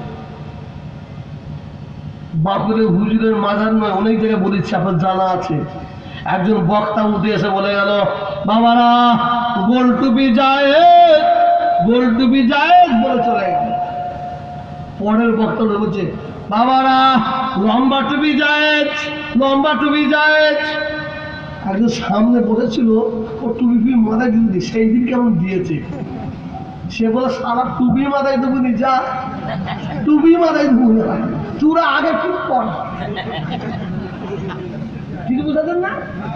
বাপুরের হুজুরের মাজার নয়, অনেক জায়গায় বলেছি, আপনার জানা আছে। একজন বক্তা উঠে এসে বলে গেল, বাবারা গোল টুপি যায়, গোল টুপি যায় বলে চলে গেল। পরের বক্তা বলছে, বাবারা লম্বা টুপি যায়, লম্বা টুপি যায়। একজন সামনে বলেছিল, ও টুপি মাথায় দিদি, সেই দিন কেমন দিয়েছে। সে বলে, সারা টুপি মাথায় দেবো নি, যা টুপি মাথায় দেবো না, তোরা আগে ঠিক কর। কিছু বুঝাতেন না,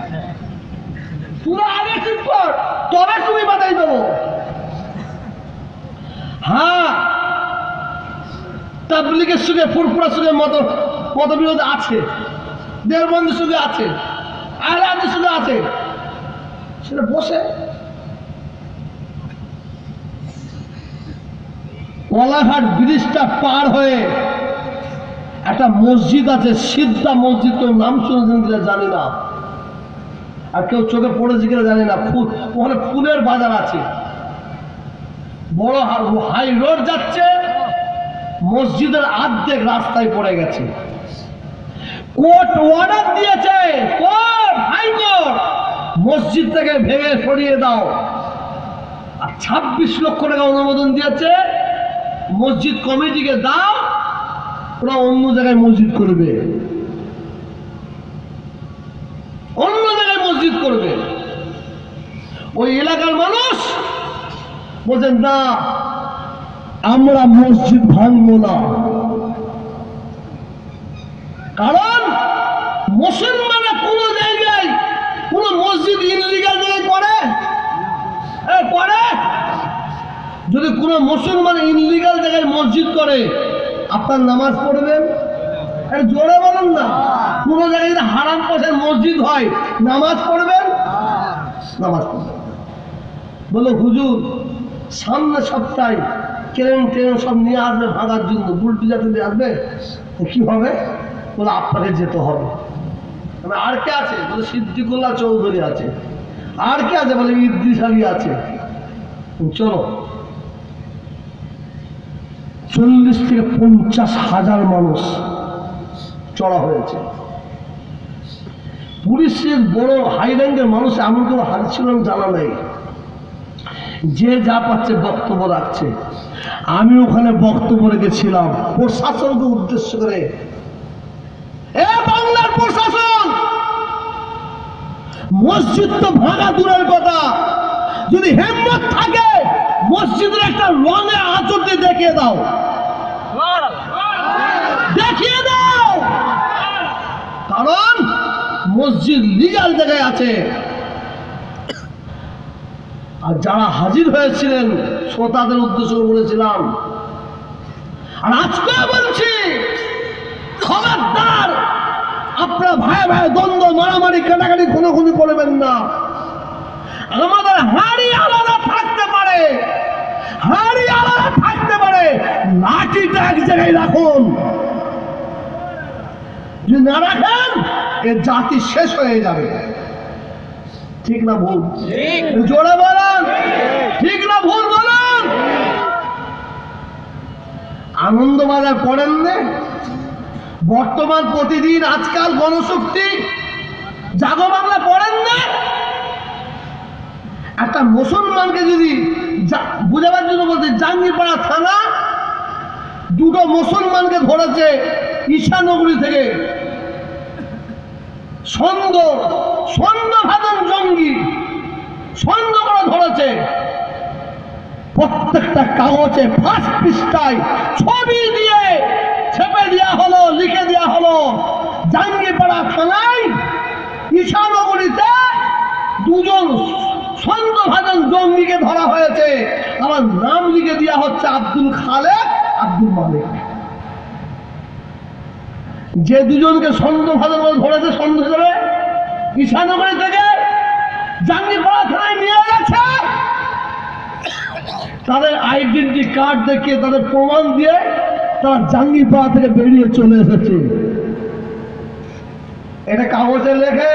তোরা আগে ঠিক কর, তবে টুপি মাথায় দেবো। হ্যাঁ, তাবলীগের সঙ্গে ফুরফুরার সঙ্গে মত মতবিরোধ আছে, দেওবন্দির সঙ্গে আছে, আহলে হাদিসের সঙ্গে আছে, সেটা বসে কলাঘাট ব্রিজটা পার হয়ে একটা মসজিদ আছে, সিদ্ধা মসজিদ, কেউ নাম শুনেছেন কিনা জানি না, আর কেউ চোখে পড়েছে কিনা জানি না। ওখানে ফুলের বাজার আছে, বড় হাই রোড যাচ্ছে, মসজিদের অর্ধেক রাস্তায় পড়ে গেছে। কোর্ট অর্ডার দিয়েছে, কোর্ট, হাইকোর্ট, মসজিদ থেকে ভেঙে সরিয়ে দাও। আর ছাব্বিশ লক্ষ টাকা অনুমোদন দিয়েছে, মসজিদ কমিটিকে দাও, ওরা অন্য জায়গায় মসজিদ করবে, অন্য জায়গায় মসজিদ করবে। ওই এলাকার মানুষ বলছেন, না আমরা মসজিদ ভাঙবো না, কারণ মুসলমানরা কোন জায়গায় কোন মসজিদ ইনলিগাল জায়গায় করে। যদি কোনো মুসলমান ইনলিগাল জায়গায় মসজিদ করে, আপনার নামাজ পড়বেন? জোরে বলেন না। কোনো জায়গায় যদি হারাম পয়সার মসজিদ হয়, নামাজ পড়বেন? নামাজ পড়বেন। বলে হুজুর সামনে সপ্তাহে ট্রেন ট্রেন সব নিয়ে আসবে ভাঙার জন্য, বুলডোজার নিয়ে আসবে, কি হবে? বলে আপনাকে যেতে হবে। আর কে আছে? বলে সিদ্দিকুল্লাহ চৌধুরী আছে। আর কে আছে? বলে ইদ্রিস আলী আছে। চলো। চল্লিশ থেকে পঞ্চাশ হাজার মানুষ চড়া হয়েছে। পুলিশের বড় হাই র্যাঙ্কের মানুষ এমন কোনো হাজির ছিল জানা নেই। যে যা পাচ্ছে বক্তব্য রাখছে। আমি ওখানে বক্তব্য রেখেছিলাম প্রশাসনকে উদ্দেশ্য করে, এ বাংলার প্রশাসন, মসজিদ তো ভাঙা দূরের কথা, যদি হিম্মত থাকে মসজিদের একটা রঙে আঁচড় দিয়ে দেখিয়ে দাও, দেখিয়ে দাও। কারণ মসজিদ লিগ্যাল জায়গায় আছে। আর যারা হাজির হয়েছিলেন শ্রোতাদের উদ্দেশ্য বলেছিলাম, আর আজকে বলছি খবরদার আপনারা ভাই ভাই দ্বন্দ্ব মারামারি কাটাকাটি খুনোখুনি করবেন না। আমাদের হাড়ি আলাদা থাকতে পারে, হাড়ি আলাদা থাকতে পারে, লাঠিটা এক জায়গায় রাখুন। যদি না রাখেন এ জাতি শেষ হয়ে যাবে। ঠিক না ভুল? জোরে বলেন, ঠিক না ভুল বলেন। আনন্দবাজার পড়েন না? বর্তমান প্রতিদিন, আজকাল, গণশক্তি, জাগো বাংলা পড়েন না? একটা মুসলমানকে যদি বুঝাবার জন্য বলতে, জাঙ্গিপাড়া থানা দুটো মুসলমানকে ধরেছে ঈশানগরী থেকে, সন্দ সন্দেহভাজন জঙ্গি সন্দেহ করে ধরেছে। প্রত্যেকটা কাগজে ফার্স্ট পৃষ্ঠায় ছবি দিয়ে ছেপে দেওয়া হলো, লিখে দেওয়া হলো, জাঙ্গিপাড়া থানায় ঈশানগরীতে দুজন সন্দেহভাজন জঙ্গিকে ধরা হয়েছে। আমার নাম লিখে দেওয়া হচ্ছে আব্দুল খালেক, আব্দুল মালিক। যে দুজনকে সন্দেহভাজন করে ধরেছে, সন্দেহ করে ঈশানগরী থেকে জাঙ্গিপাড়া থানায় নিয়ে গেছে, তাদের আইডেন্টি কার্ড দেখিয়ে, তাদের প্রমাণ দিয়ে তারা জাঙ্গিপাড়া থেকে বেরিয়ে চলে এসেছে। এটা কাগজে লেখে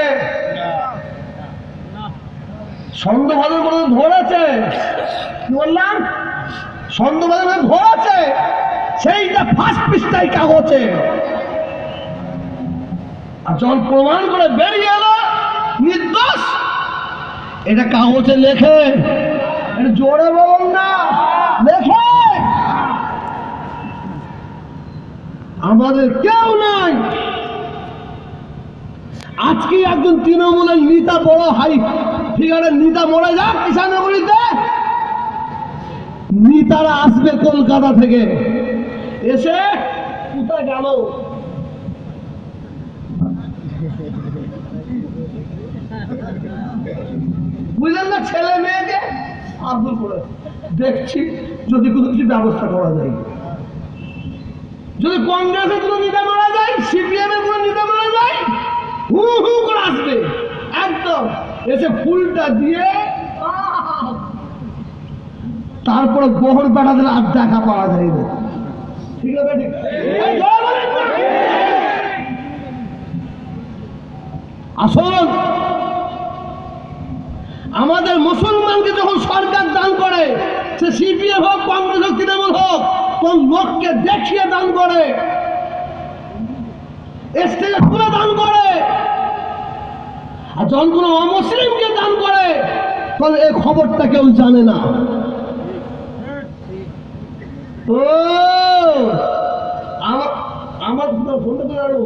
সন্দেহভাজন করে ধরেছে। কি বললাম? সন্দেহভাজন করে ধরেছে, সেইটা ফার্স্ট পৃষ্ঠায় কাগজে। আর যখন প্রমাণ করে বেরিয়ে এলো নির্দোষ, এটা কাগজে লেখে। এটা জোরে বলুন না, লেখে। আমাদের কেউ নাই। আজকে একজন তৃণমূলের নেতা, বড় হাই ফিগারের নেতা মরে যাক ঈশানগরীতে, নেতারা আসবে কলকাতা থেকে, এসে কোথায় গেল? বুঝলেন না? ছেলে মেয়েকে আব্দুল করে দেখছি যদি কোনো কিছু ব্যবস্থা করা যায়। যদি কংগ্রেসের কোনো নেতা মারা যায়, সিপিএম এর কোনো নেতা মারা যায়, হু হু করে আসবে একদম, এসে ফুলটা দিয়ে তারপরে গোহর বেড়াদের আর দেখা পাওয়া যায় না। ঠিক আছে? ঠিক আসুন, আমাদের মুসলমানকে যখন সরকার দান করে, সে সিপিএম হোক, কংগ্রেস হোক, তৃণমূল হোক, কোন লোককে দেখিয়ে দান করে, স্টেজে তুলে দান করে। আর যখন কোনো অমুসলিমকে দান করে, তখন এই খবরটা কেউ জানে না। ও আমার আমার ফোনটা তো জানো,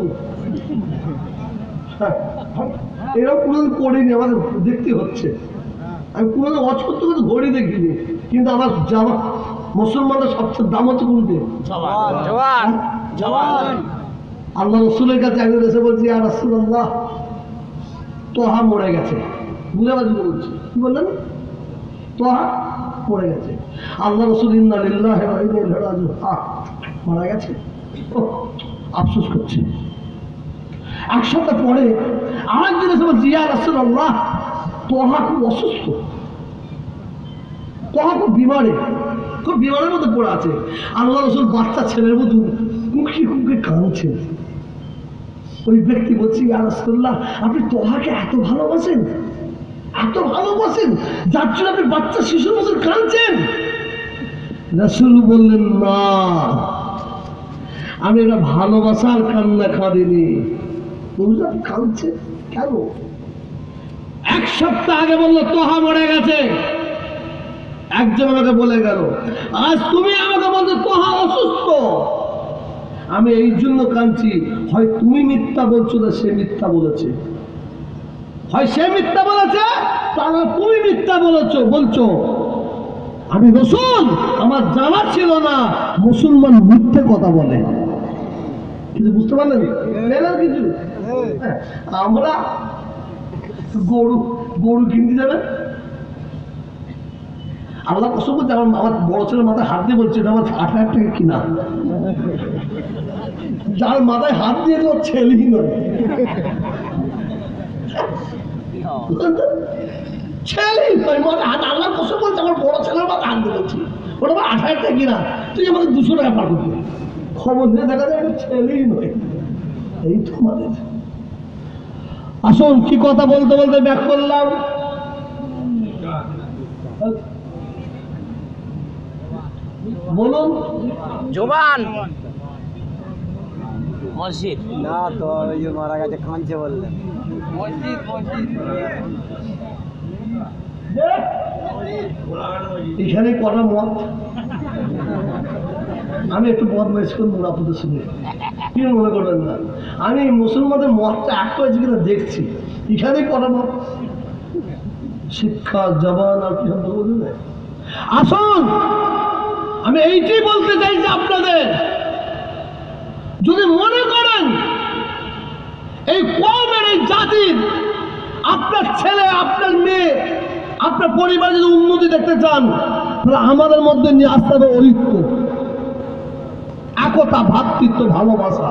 এরকম কোনোদিন করিনি, আমাদের দেখতে হচ্ছে। আমি কোনোদিন অছত্য কিন্তু ঘড়ি দেখিনি, কিন্তু আমার জামা মুসলমানদের সবচেয়ে দাম হচ্ছে কোনটি? আল্লাহ রসুলের কাছে একজন এসে বলছি, আর রাসূলুল্লাহ তোহা মরে গেছে। বুঝে পারছি বলছি, কি বললেন? তোহা পড়ে গেছে। আল্লাহ রাসূল ইন্না লিল্লাহি ওয়া ইন্না ইলাইহি রাজিউন মারা গেছে, আফসোস করছে। এক সপ্তাহ পরে আরেকজন এসে বলছে, ইয়া রাসূলুল্লাহ, তোহা খুব অসুস্থ, তোহা খুব বিমারে, খুব বিমারের মধ্যে পড়ে আছে। আল্লাহ রাসূল বাচ্চা ছেলের মতো কুঁকি কুঁকি কাঁদছেন। ওই ব্যক্তি বলছে, ইয়া রাসূলুল্লাহ, আপনি তোহাকে এত ভালোবাসেন, এত ভালোবাসেন, যার জন্য আপনি বাচ্চা শিশুর মতো কাঁদছেন? রাসূল বললেন, না, আমি এটা ভালোবাসার কান্না কাঁদিনি। বুঝলাম কাঁদছে কেন? এক সপ্তাহ আগে বললো তোহা মরে গেছে, একজন আমাকে বলে গেল, আজ তুমি আমাকে বলছো তোহা অসুস্থ। আমি এই জন্য কাঁদছি, হয় তুমি মিথ্যা বলছো না সে মিথ্যা বলেছে, হয় সে মিথ্যা বলেছে তাহলে তুমি মিথ্যা বলেছো বলছো। আমি রাসূল, আমার জানা ছিল না মুসলমান মিথ্যে কথা বলে। কিছু বুঝতে পারলেন? কিছু আমরা গরু গরু কিনতে যাবেন, আল্লাহ কসম করছে, আমার আমার বড় ছেলের মাথায় হাত দিয়ে বলছে, এটা আমার আট হাজার টাকা কিনা। যার মাথায় হাত দিয়ে তো ছেলেই নয়, ছেলেই নয়, মানে আল্লাহ কসম করছে, আমার বড় ছেলের মাথায় হাত দিয়ে বলছি, ওটা আমার আট হাজার টাকা কিনা, তুই আমাকে দুশো টাকা পার করবি। খবর দিয়ে দেখা যায় ছেলেই নয়। এই তো আমাদের। আসুন, কি কথা বলতে বলতে ব্যাক করলাম। বলুন। জোবান মসজিদ না তো, ওই যে মারা গেছে কাঁদছে বললেন। মসজিদ মসজিদ এখানে কটা মত, আমি একটু মত মেস করে মোড়াপুতে শুনি, কি মনে করবেন না। আমি মুসলমানদের মতটা এক হয়েছে কিনা দেখছি। এখানে কটা মত, শিক্ষা জবান আর কি বলুন। আসুন, আমি এইটাই বলতে চাইছি আপনাদের, যদি মনে করেন এই কওমের এই জাতির আপনার ছেলে আপনার মেয়ে আপনার পরিবার যদি উন্নতি দেখতে চান, তাহলে আমাদের মধ্যে নিয়ে আসতে হবে ঐক্য, একতা, ভ্রাতৃত্ব, ভালোবাসা।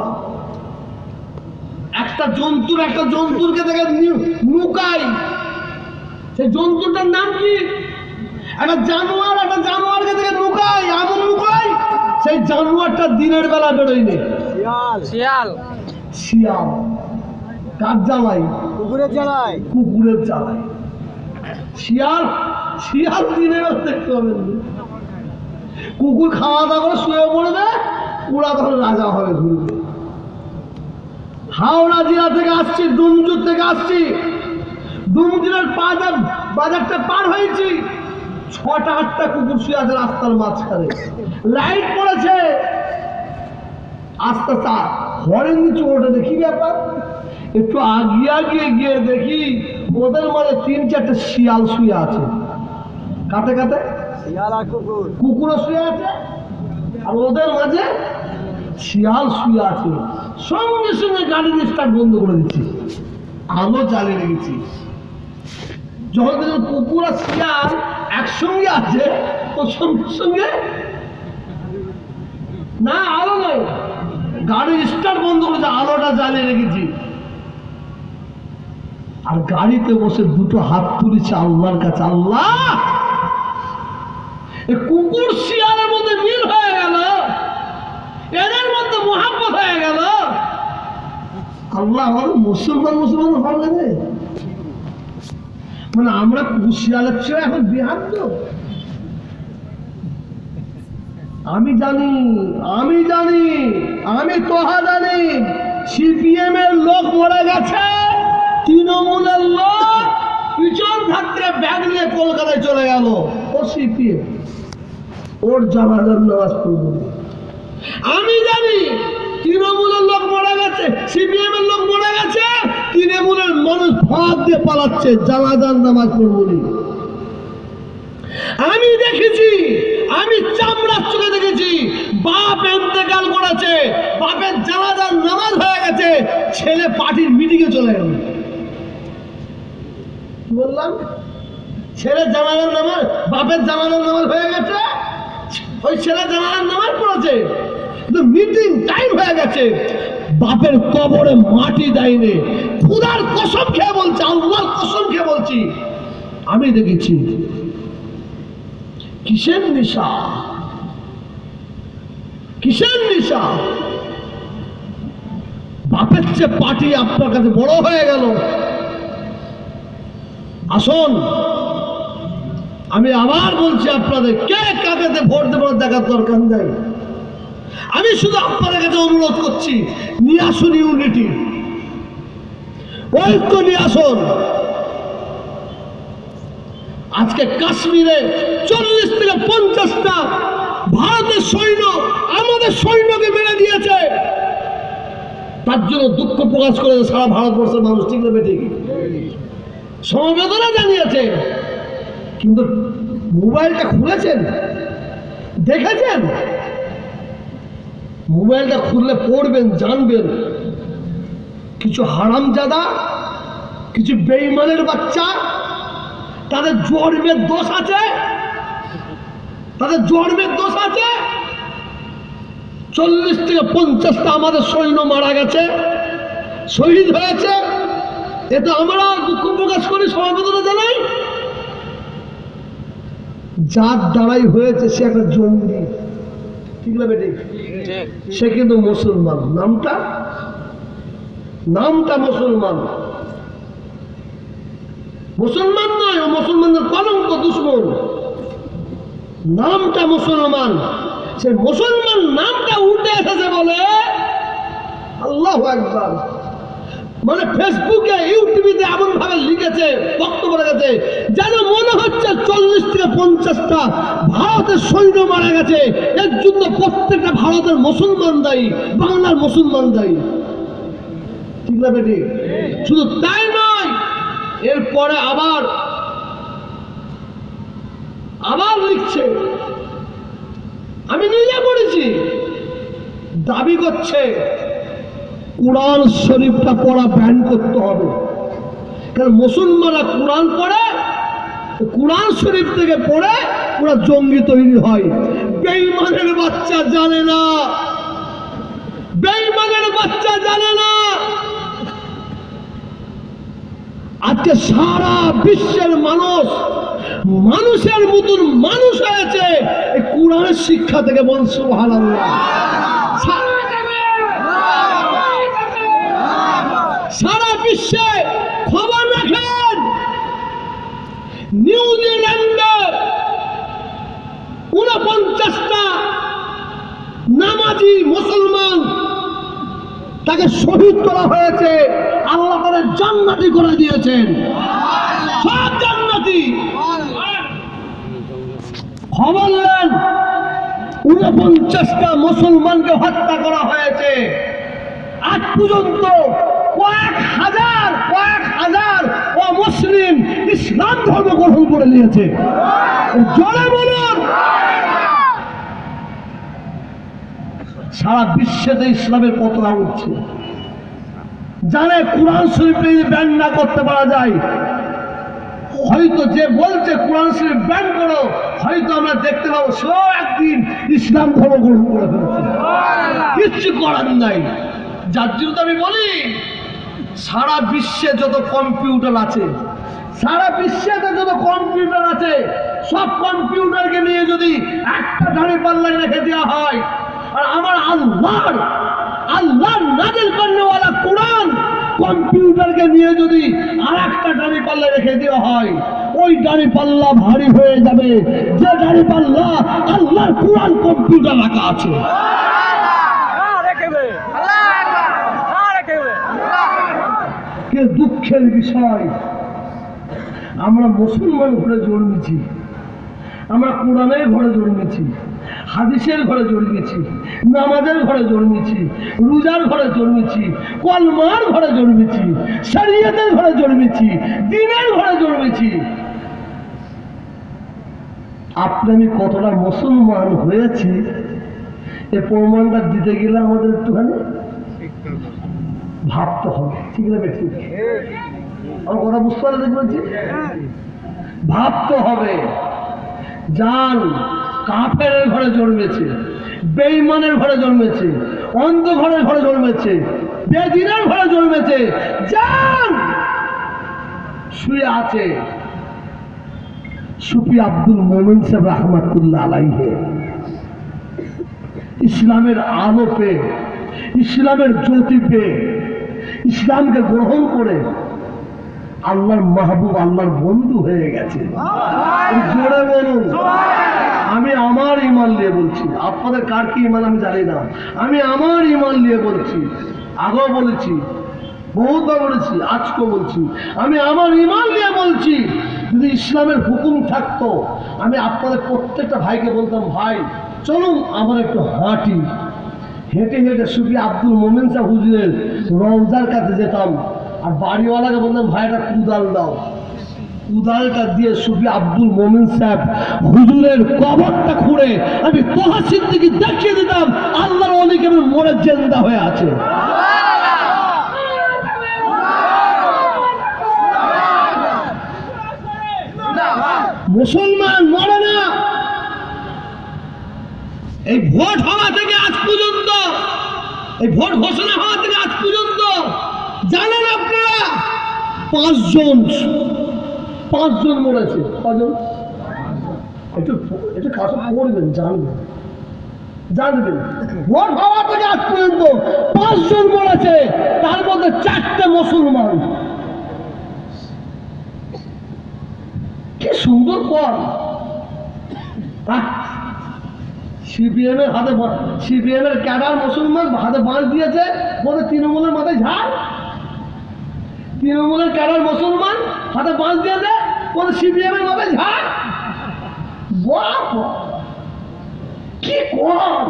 একটা জন্তুর একটা জন্তুরকে দেখে লুকাই, সেই জন্তুটার নাম কি? একটা জানোয়ার একটা জানোয়ারকে দেখে লুকাই, এমন লুকাই সেই জানোয়ারটা দিনের বেলা বেরোয়নি। শিয়াল শিয়াল শিয়াল কার জ্বালাই? কুকুরের জ্বালায়। কুকুরের জ্বালাই। শিয়াল শিয়াল দিনের বেলা দেখতে হবে, কুকুর খাওয়া দাওয়া করে শুয়ে পড়বে, ওরা তখন রাজা হবে ঘুরবে। হাওড়া জেলা থেকে আসছি, ডুমজুর থেকে আসছি, ডুমজুরের বাজার বাজারটা পার হয়েছি, ছটা আটটা কুকুর শুয়ে আছে রাস্তার মাঝখানে, লাইট পড়েছে, আস্তে আস্তে হরেন নিচে ওঠে, দেখি ব্যাপার, একটু আগিয়ে আগিয়ে গিয়ে দেখি ওদের মাঝে তিন চারটে শিয়াল শুয়ে আছে, কাতে কাতে শিয়াল আর কুকুর, কুকুরও শুয়ে আছে, আর ওদের মাঝে শিয়াল শুয়ে আছে। সঙ্গে সঙ্গে গাড়ির স্টার্ট বন্ধ করে দিচ্ছি, আলো জ্বালিয়ে রেখেছি। যখন দেখুন কুকুর আর শিয়াল একসঙ্গে আছে, তো সঙ্গে সঙ্গে না আলো নয়, গাড়ির স্টার্ট বন্ধ করেছে, আলোটা জ্বালিয়ে রেখেছি। আর গাড়িতে বসে দুটো হাত তুলেছে আল্লাহর কাছে, আল্লাহ, কুকুর শিয়ালের মধ্যে মিল হয়ে গেল, এদের মধ্যে মোহাম্মত হয়ে গেল। আল্লাহ আমার মুসলমান মুসলমান হবে না, মানে আমরা কুকুর শিয়ালের চেয়ে এখন বিহাদ্দ। আমি জানি আমি জানি আমি তোহা জানি সিপিএম এর লোক মরে গেছে, তৃণমূলের লোক পিছন থাকতে ব্যাগ নিয়ে কলকাতায় চলে গেল, ও সিপিএম, ওর জানাজার নামাজ পড়ব। আমি জানি তৃণমূলের লোক মরে গেছে, সিপিএম এর লোক মরে গেছে, তৃণমূলের মানুষ ভাত দিয়ে পালাচ্ছে, জানাজার নামাজ পড়ব। আমি দেখেছি, আমি চামড়ার চোখে দেখেছি, বাপ ইন্তেকাল করেছে, বাপের জানাজার নামাজ হয়ে গেছে, ছেলে পার্টির মিটিংয়ে চলে গেল। বললাম ছেলে জানালার নামাজ, বাপের জানালার নামাজ হয়ে গেছে, ওই ছেলে জানালার নামাজ পড়েছে, কিন্তু মিটিং টাইম হয়ে গেছে, বাপের কবরে মাটি দেয়নি। খুদার কসম খেয়ে বলছি, আল্লাহর কসম খেয়ে বলছি, আমি দেখেছি। কিসের নেশা, কিসের নেশা? বাপের চেয়ে পার্টি আপনার কাছে বড় হয়ে গেল। আসুন, আমি আবার বলছি আপনাদের, কে কাকে ভোট দেবার দেখার দরকার নেই। আমি শুধু আপনাদের কাছে অনুরোধ করছি, নিয়ে আসুন ইউনিটি, ঐক্য নিয়ে আসুন। আজকে কাশ্মীরে চল্লিশ থেকে পঞ্চাশটা ভারতের সৈন্য আমাদের সৈন্যকে মেরে দিয়েছে, তার জন্য দুঃখ প্রকাশ করেছে সারা ভারতবর্ষের মানুষ, ঠিক না বেঠিক? সমবেদনা জানিয়েছে। কিন্তু মোবাইলটা খুলেছেন, দেখেছেন? মোবাইলটা খুললে পড়বেন, জানবেন কিছু হারামজাদা, কিছু বেঈমানের বাচ্চা, তাদের জন্মের দোষ আছে, তাদের জন্মের দোষ আছে। চল্লিশ থেকে পঞ্চাশটা আমাদের সৈন্য মারা গেছে, শহীদ হয়েছে, এতে আমরা দুঃখ প্রকাশ করি, সমবেদনা জানাই। যার দ্বারাই হয়েছে সে একটা জঙ্গি, ঠিক না বেটি? সে কিন্তু মুসলমান, নামটা নামটা মুসলমান, মুসলমান নয়, ও মুসলমানদের কলঙ্ক, দুশ্মন। নামটা মুসলমান, সে মুসলমান নামটা উঠে এসেছে বলে আল্লাহু আকবার। মানে ফেসবুকে, ইউটিউবে এমন ভাবে লিখেছে, বক্তব্য রেখেছে, যেন মনে হচ্ছে চল্লিশ থেকে পঞ্চাশটা ভারতের সৈন্য মারা গেছে, এর জন্য প্রত্যেকটা ভারতের মুসলমান দায়ী, বাংলার মুসলমান দায়ী, ঠিক না বেটি? শুধু তাই নয়, এরপরে আবার আবার লিখছে, আমি নিজে পড়েছি, দাবি করছে কোরআন শরীফটা পড়া ব্যান করতে হবে। কারণ মুসলমানরা কোরআন পড়ে, কোরআন শরীফ থেকে পড়ে পুরো জঙ্গি তৈরি হয়। বেঈমানের বাচ্চা জানে না, বেঈমানের বাচ্চা জানে না। আজকে সারা বিশ্বের মানুষ মানুষের মতন মানুষ হয়েছে এই কোরআনের শিক্ষা থেকে। বল সুবহানাল্লাহ। সারা বিশ্বে খবর রাখেন, নিউজিল্যান্ডে উনপঞ্চাশটা নামাজি মুসলমান তাকে শহীদ করা হয়েছে, আল্লাহ তাকে জান্নাতি করে দিয়েছেন, সব জান্নাতি। খবর নেন, উনপঞ্চাশটা মুসলমানকে হত্যা করা হয়েছে। আজ পর্যন্ত কয়েক হাজার কয়েক হাজার ও মুসলিম ইসলাম ধর্ম গ্রহণ করে নিয়েছে। জোরে বলুন। সারা বিশ্বেতে ইসলামের পতাকা উঠছে, জানে কোরআন শরীফ ব্যান না করতে পারা যায়। হয়তো যে বলছে কোরআন শরীফ ব্যান করো, হয়তো আমরা দেখতে পাবো সেও একদিন ইসলাম ধর্ম গ্রহণ করে ফেলেছে, কিচ্ছু করার নাই। যার জন্য আমি বলি, সারা বিশ্বে যত কম্পিউটার আছে, সারা বিশ্বে যত কম্পিউটার আছে, সব কম্পিউটারকে নিয়ে যদি একটা দাঁড়ি পাল্লায় রেখে দেওয়া হয়, আর আমার আল্লাহর আল্লাহর নাজিল করনেওয়ালা কোরআন কম্পিউটারকে নিয়ে যদি আর একটা দাঁড়ি পাল্লা রেখে দেওয়া হয়, ওই দাঁড়ি পাল্লা ভারী হয়ে যাবে যে দাঁড়ি পাল্লা আল্লাহর কোরআন কম্পিউটার রাখা আছে। কে দুঃখের বিষয়, আমরা মুসলমান ঘরে জন্মেছি, আমরা কোরআনের ঘরে জন্মেছি, হাদিসের ঘরে জন্মেছি, নামাজের ঘরে জন্মেছি, রোজার ঘরে জন্মেছি, কলমার ঘরে জন্মেছি, শরীয়তের ঘরে জন্মেছি, দ্বীনের ঘরে জন্মেছি। আপনি আমি কতটা মুসলমান হয়েছি এ প্রমাণটা দিতে গেলে আমাদের একটুখানি ভাবতে হবে, ঠিক না? ঠিক আমার কথা বুঝতে পারলে বলছি, ভাবতে হবে। জান কাফের ঘরে জন্মেছে, বেঈমানের ঘরে জন্মেছে, অন্ধ ঘরের ঘরে জন্মেছে, বেদিনের ঘরে জন্মেছে। জান শুয়ে আছে সুফি আব্দুল মোমিন সাহেব রহমাতুল্লাহ আলাইহি, ইসলামের আলো পেয়ে, ইসলামের জ্যোতি পেয়ে, ইসলামকে গ্রহণ করে আল্লাহর মাহবুব, আল্লাহর বন্ধু হয়ে গেছে। জোরে বলুন। আমি আমার ইমান নিয়ে বলছি, আপনাদের কার কি ইমান আমি জানি না, আমি আমার ইমান নিয়ে বলছি। আগেও বলেছি, বহুবার বলেছি, আজকেও বলছি, আমি আমার ইমান নিয়ে বলছি। যদি ইসলামের হুকুম থাকতো আমি আপনাদের প্রত্যেকটা ভাইকে বলতাম, ভাই চলুন আমার একটু হাঁটি। হেঁটে হেঁটে সুফি আব্দুল মোমিন সাহেব হুজুরের রওজার কাছে যেতাম, আর বাড়িওয়ালাকে বলতাম, ভাই একটা কুদাল দাও। কুদালটা দিয়ে সুফি আব্দুল মোমিন সাহেব হুজুরের কবরটা খুঁড়ে আমি তোহা সিদ্দিকী দেখিয়ে দিতাম আল্লাহর ওলি কেমন মরে জিন্দা হয়ে আছে। মুসলমান মরে না। এই ভোট হওয়া থেকে আজ পর্যন্ত, এই ভোট ঘোষণা হওয়া থেকে আজ পর্যন্ত জানেন আপনারা পাঁচজন পাঁচজন মরেছে। কজন? একটু একটু কাছে পড়বেন, জানবেন জানবেন ভোট হওয়া থেকে আজ পর্যন্ত পাঁচজন মরেছে, তার মধ্যে চারটে মুসলমান। কি সুন্দর পর। সিপিএম এর হাতে, সিপিএম এর ক্যাডার মুসলমান হাতে বাঁশ দিয়েছে, বলে তৃণমূলের মাথায় ঝাড়। তৃণমূলের ক্যাডার মুসলমান হাতে বাঁশ দিয়েছে, বলে সিপিএম এর মাথায় ঝাড়। বাপ কি কর।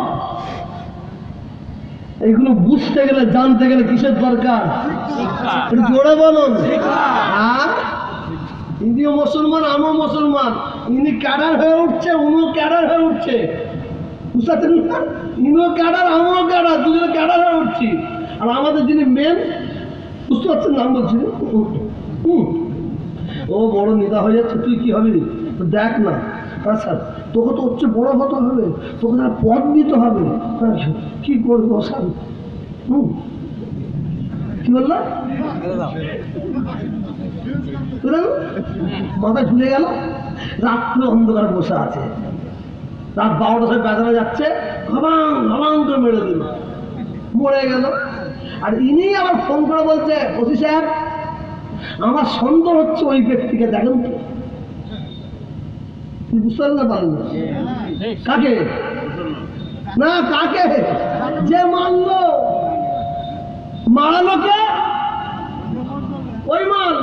এগুলো বুঝতে গেলে, জানতে গেলে কিসের দরকার? একটু জোরে বলুন। হ্যাঁ, ইনিও মুসলমান, আমিও মুসলমান। ইনি ক্যাডার হয়ে উঠছে, উনিও ক্যাডার হয়ে উঠছে। বুঝতে পারছেন না? ইনিও ক্যাডার, আমিও ক্যাডার, দুজনে ক্যাডার হয়ে উঠছি। আর আমাদের যিনি মেন, বুঝতে পারছেন নাম বলছি, ও বড় নেতা হয়ে যাচ্ছে, তুই কি হবি তো দেখ না। আচ্ছা, তোকে তো হচ্ছে বড় হতে হবে, তোকে তার পদ নিতে হবে। কি করবো স্যার? হুম, কি বললাম? মাথায় ঝুলে গেল। রাত্রে অন্ধকার বসে আছে, রাত বারোটা সময় বেজানো যাচ্ছে, ঘবাং ঘবাং করে মেরে দিল, মরে গেল। আর ইনি আবার ফোন করে বলছে, ওসি সাহেব আমার সন্দেহ হচ্ছে ওই ব্যক্তিকে, দেখেন তো। বুঝতে পারলেন না? পারলেন না? কাকে? না কাকে? যে মারলো, মারালো কে? ওই মাল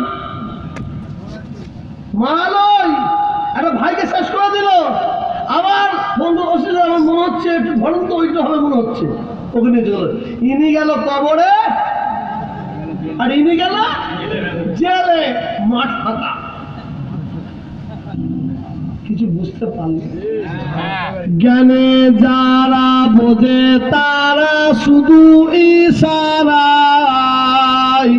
মারালোই একটা ভাইকে শেষ করে দিল। আবার বন্ধু ওসিল, আমার মনে হচ্ছে একটু ধরুন তো, ওইটা হবে মনে হচ্ছে। ওকে নিয়ে চলে, ইনি গেল কবরে, আর ইনি গেল জেলে, মাঠ ফাঁকা। কিছু বুঝতে পারলে? জ্ঞানে যারা বোঝে তারা শুধু ইশারায়,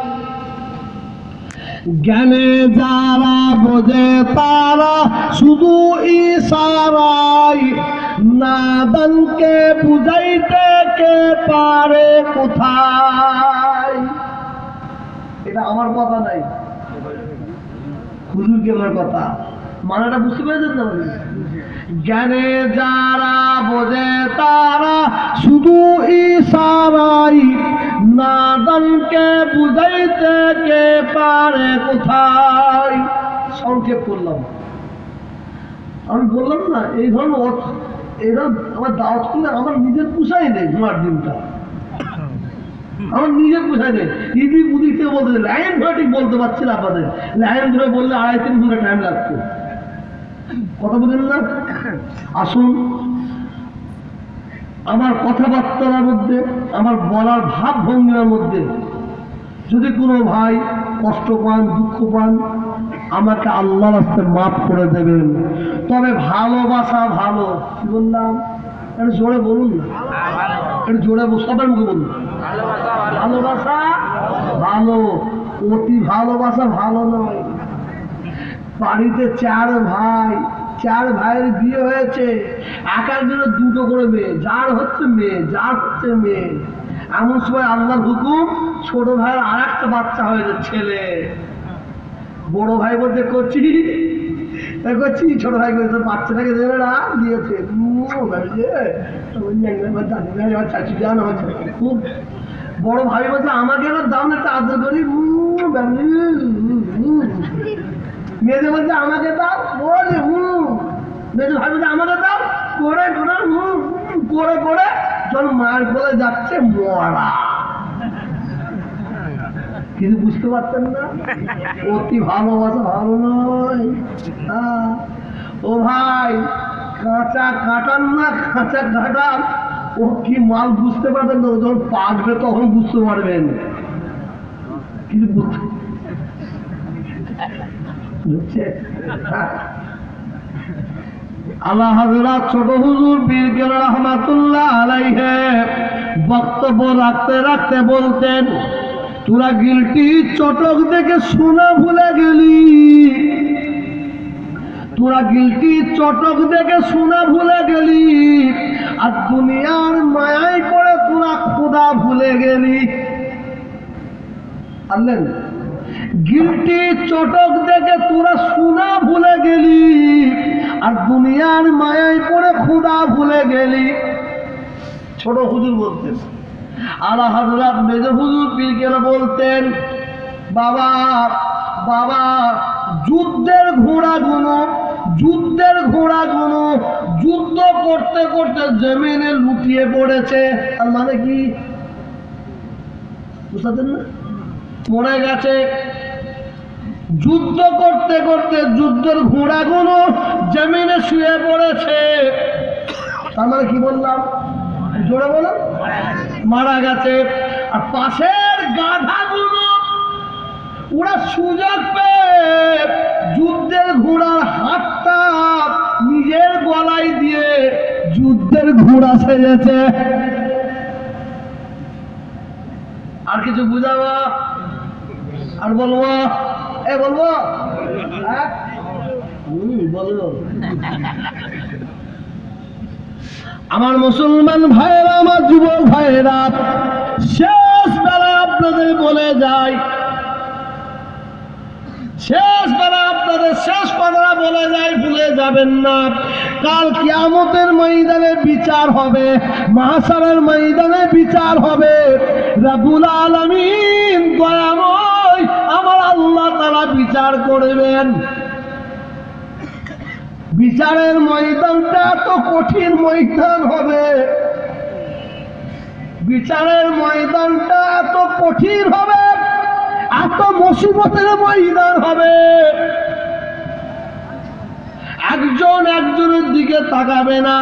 জ্ঞানে যারা বোঝে তারা শুধু ইশারায়, নাদানকে বুঝাইতে কে পারে কোথায়। এটা আমার কথা নাই, হুজুরকে আমার কথা। মানাটা বুঝতে পেরেছেন না? জ্ঞানে যারা বোঝে তারা শুধু ইশারায়, নাদানকে বুঝাইতে কে পারে কোথায়। সংক্ষেপ করলাম। আমি বললাম না, এই ধরনের এরা আমার দাওয়াত করলে আমার নিজের পুষাই নেই। জুমার দিনটা আমার নিজের পুষাই নেই। ইদি বুদি থেকে বলতে লাইন ধরে ঠিক বলতে পারছি না আপনাদের। লাইন ধরে বললে আড়াই তিন ঘন্টা টাইম লাগতো। কথা বলেন না? আসুন, আমার কথাবার্তার মধ্যে, আমার বলার ভাব ভঙ্গির মধ্যে যদি কোনো ভাই কষ্ট পান, দুঃখ পান, আমাকে আল্লাহর রাস্তায় মাফ করে দেবেন। তবে ভালোবাসা ভালো। কি বললাম? একটু জোরে বলুন না, একটু জোরে সবার মুখে বলুন। ভালোবাসা ভালো, অতি ভালোবাসা ভালো নয়। বাড়িতে চার ভাই, চার ভাইয়ের বিয়ে হয়েছে, এক একজনের দুটো করে মেয়ে, যার হচ্ছে মেয়ে, যার হচ্ছে মেয়ে। এমন সময় আল্লাহর হুকুম, ছোট ভাইয়ের আর একটা বাচ্চা হয়েছে, ছেলে। বড় ভাই বলছে করছি করছি, ছোট ভাই বলছে বাচ্চাটাকে দেবে না, দিয়েছে। খুব বড় ভাই বলছে আমাকে এবার দাম একটা আদর করি, মেয়েদের বলছে আমাকে দাও, বলে হুম। মেয়েদের ভাই বলছে আমাকে দাও, করে করে হুম করে করে যখন মায়ের কোলে যাচ্ছে মরা। কিছু বুঝতে পারছেন না? অতি ভালোবাসা ভালো নয়। হ্যাঁ ও ভাই, কাঁচা কাটান না, কাঁচা কাটান। ও কি মাল বুঝতে পারবেন না, ও যখন পাকবে তখন বুঝতে পারবেন। কিছু বুঝতে বুঝছে? আল্লাহ হযরত ছোট হুজুর পীর কেবলা রহমাতুল্লাহ আলাইহি বক্তব্য রাখতে রাখতে বলতেন, তোরা গিলটি চটক দেখে শোনা ভুলে গেলি, তোরা গিলটি চটক দেখে শোনা ভুলে গেলি, আর দুনিয়ার মায়ায় করে তোরা খোদা ভুলে গেলি। আনলেন গিলটি চটক দেখে তোরা শোনা ভুলে গেলি, আর দুনিয়ার মায়ায় পড়ে খোদা ভুলে গেলি। ছোট হুজুর বলতেন। আলা হযরত মেজ হুজুর পীর কেবলা বলতেন, বাবা বাবা যুদ্ধের ঘোড়াগুলো, যুদ্ধের ঘোড়াগুলো যুদ্ধ করতে করতে জমিনে লুটিয়ে পড়েছে। তার মানে কি বুঝতে না? মরে গেছে। যুদ্ধ করতে করতে যুদ্ধের ঘোড়াগুলো জমিনে শুয়ে পড়েছে। তার মানে কি বললাম? জোরে বলো, মারা গেছে। আর পাশের গাধাগুলো ওরা সুযোগ পেয়ে যুদ্ধের ঘোড়ার হাতটা নিজের গলায় দিয়ে যুদ্ধের ঘোড়া সেজেছে। আর কিছু বুঝাবো? আর বলবো? এ বলবো? হ্যাঁ হুম বলবো। আমার মুসলমান ভাইয়েরা, আমার যুবক ভাইয়েরা, শেষ বেলা আপনাদের বলে যাই, শেষ বেলা আপনাদের শেষ কথাটা বলে যাই, ভুলে যাবেন না। কাল কিয়ামতের ময়দানে বিচার হবে, মাহশারের ময়দানে বিচার হবে। রব্বুল আলামিন দয়াময় আমার আল্লাহ তাআলা বিচার করবেন। বিচারের ময়দানটা তো কঠিন ময়দান হবে, বিচারের ময়দানটা এত কঠিন হবে, এত মুসিবতের ময়দান হবে। একজন একজনের দিকে তাকাবে না।